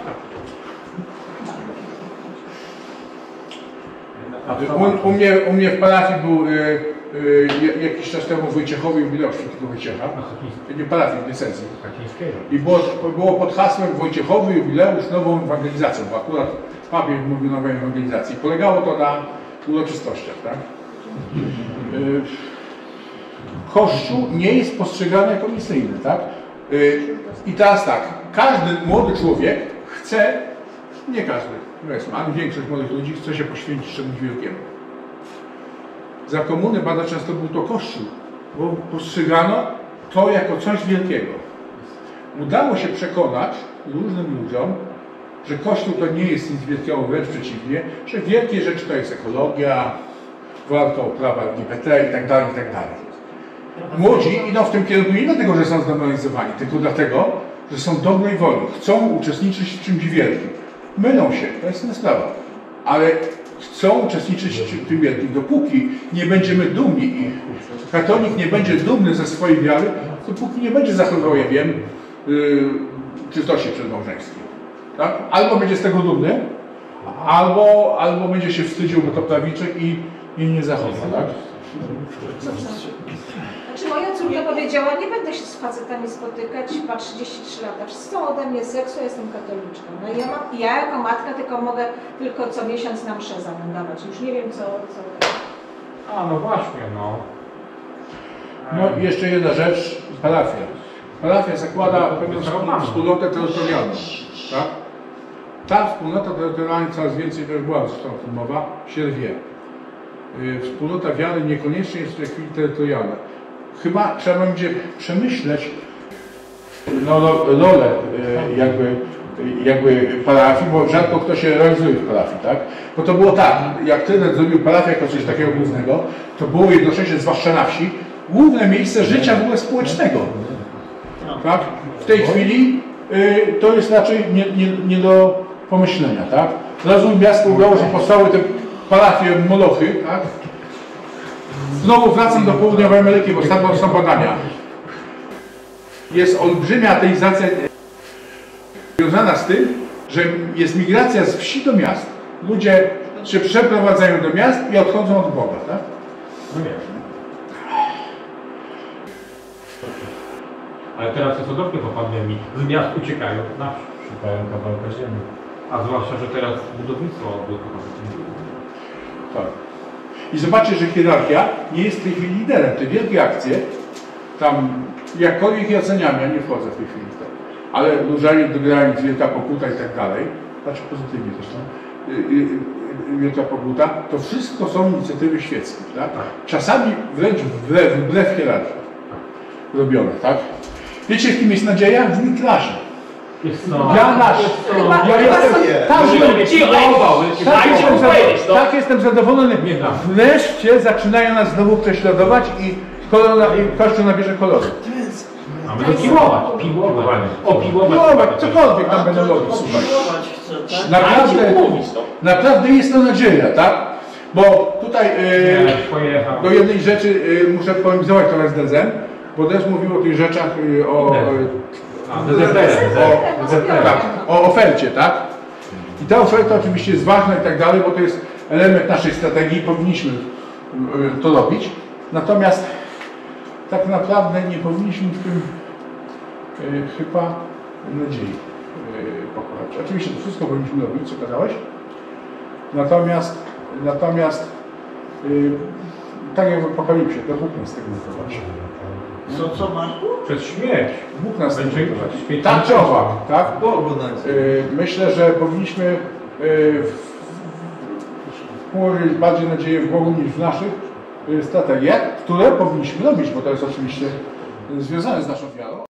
U, u, mnie, u mnie w parafii był y, y, jakiś czas temu Wojciechowi jubileusz świętego Wojciecha, nie parafii, diecezji. I było, było pod hasłem Wojciechowy jubileusz nową ewangelizacją, bo akurat papież mówił nowej ewangelizacji. Polegało to na uroczystościach, tak? Y, Kościół nie jest postrzegany jako misyjny, tak? Y, I teraz tak, każdy młody człowiek chce, nie każdy, powiedzmy, ale większość młodych ludzi chce się poświęcić czemuś wielkiemu. Za komuny bardzo często był to Kościół, bo postrzegano to jako coś wielkiego. Udało się przekonać różnym ludziom, że Kościół to nie jest nic wielkiego, wręcz przeciwnie, że wielkie rzeczy to jest ekologia, walka o prawa L G B T i tak dalej, i tak dalej. Młodzi idą w tym kierunku nie dlatego, że są zdemoralizowani, tylko dlatego, że są dobrej woli, chcą uczestniczyć w czymś wielkim. Mylą się, to jest inna sprawa, ale chcą uczestniczyć w tym wielkim. Dopóki nie będziemy dumni i katolik nie będzie dumny ze swojej wiary, dopóki nie będzie zachowywał, ja wiem, yy, czystości przedmałżeńskiej. Tak? Albo będzie z tego dumny, albo, albo będzie się wstydził, bo to prawiczek i, i nie zachowa. Tak? Znaczy moja córka powiedziała, nie będę się z facetami spotykać, ma trzydzieści trzy lata, chcą ode mnie seksu, ja jestem katoliczką. No i ja, mam, ja jako matka tylko mogę tylko co miesiąc na mszę zaglądać, już nie wiem co... co... A no właśnie, no. No i jeszcze jedna rzecz, parafia. Parafia zakłada pewną wspólnotę terytorialną. Tak? Ta wspólnota terytorialna coraz więcej, też była zresztą o tym mowa, się rwie. Wspólnota wiary niekoniecznie jest w tej chwili terytorialna. Chyba trzeba będzie przemyśleć no, rolę jakby, jakby parafii, bo rzadko kto się realizuje w parafii, tak? Bo to było tak, jak Trynet zrobił parafię jako coś takiego głównego, to było jednocześnie, zwłaszcza na wsi, główne miejsce życia w ogóle społecznego. Tak? W tej chwili y, to jest raczej nie, nie, nie do pomyślenia, tak? Rozum miasto udało, że powstały te parafie molochy, tak? Znowu wracam do południowej Ameryki, bo tam są badania. Jest olbrzymia ateizacja związana z tym, że jest migracja z wsi do miast. Ludzie się przeprowadzają do miast i odchodzą od Boga, tak? No wiesz. Ale teraz jest odwrotnie po pandemii. Z miast uciekają na wsi. Szukają kawałka ziemi. A zwłaszcza, że teraz budownictwo odblokowane. Tak. I zobaczcie, że hierarchia nie jest w tej chwili liderem. Te wielkie akcje, tam jakkolwiek je oceniamy, ja nie wchodzę w tej chwili w to, ale Różaniec do granic, Wielka Pokuta i tak dalej, znaczy pozytywnie zresztą, Wielka Pokuta, to wszystko są inicjatywy świeckie, tak? Czasami wręcz wbrew, wbrew hierarchii robione, tak? Wiecie, w kim jest nadzieja? W Niklasie. Ja nasz. Ja jestem tak jestem zadowolony. Wreszcie zaczynają nas znowu prześladować i Kościół nabierze kolory. A będą piłować. Piłować. Piłować, cokolwiek tam będą robić, słuchaj. Naprawdę, naprawdę jest to nadzieja, tak? Bo tutaj e, do jednej rzeczy e, muszę polemizować trochę z Dezem, bo Dez mówił o tych rzeczach e, o, o, tak, o ofercie, tak? I ta oferta oczywiście jest ważna i tak dalej, bo to jest element naszej strategii i powinniśmy e, to robić. Natomiast tak naprawdę nie powinniśmy w tym e, chyba nadziei e, pokochać. Oczywiście to wszystko powinniśmy robić, co kazałeś. Natomiast, natomiast e, tak jak w Apokalipsie, to Bóg nas tego wyprowadzi. Co, co Marku? Przez śmierć. Bóg nas tego wyprowadzi. Tak czy owak, tak? E, myślę, że powinniśmy e, położyć bardziej nadzieję w Bogu niż w naszych strategiach, które powinniśmy robić, bo to jest oczywiście związane z naszą wiarą.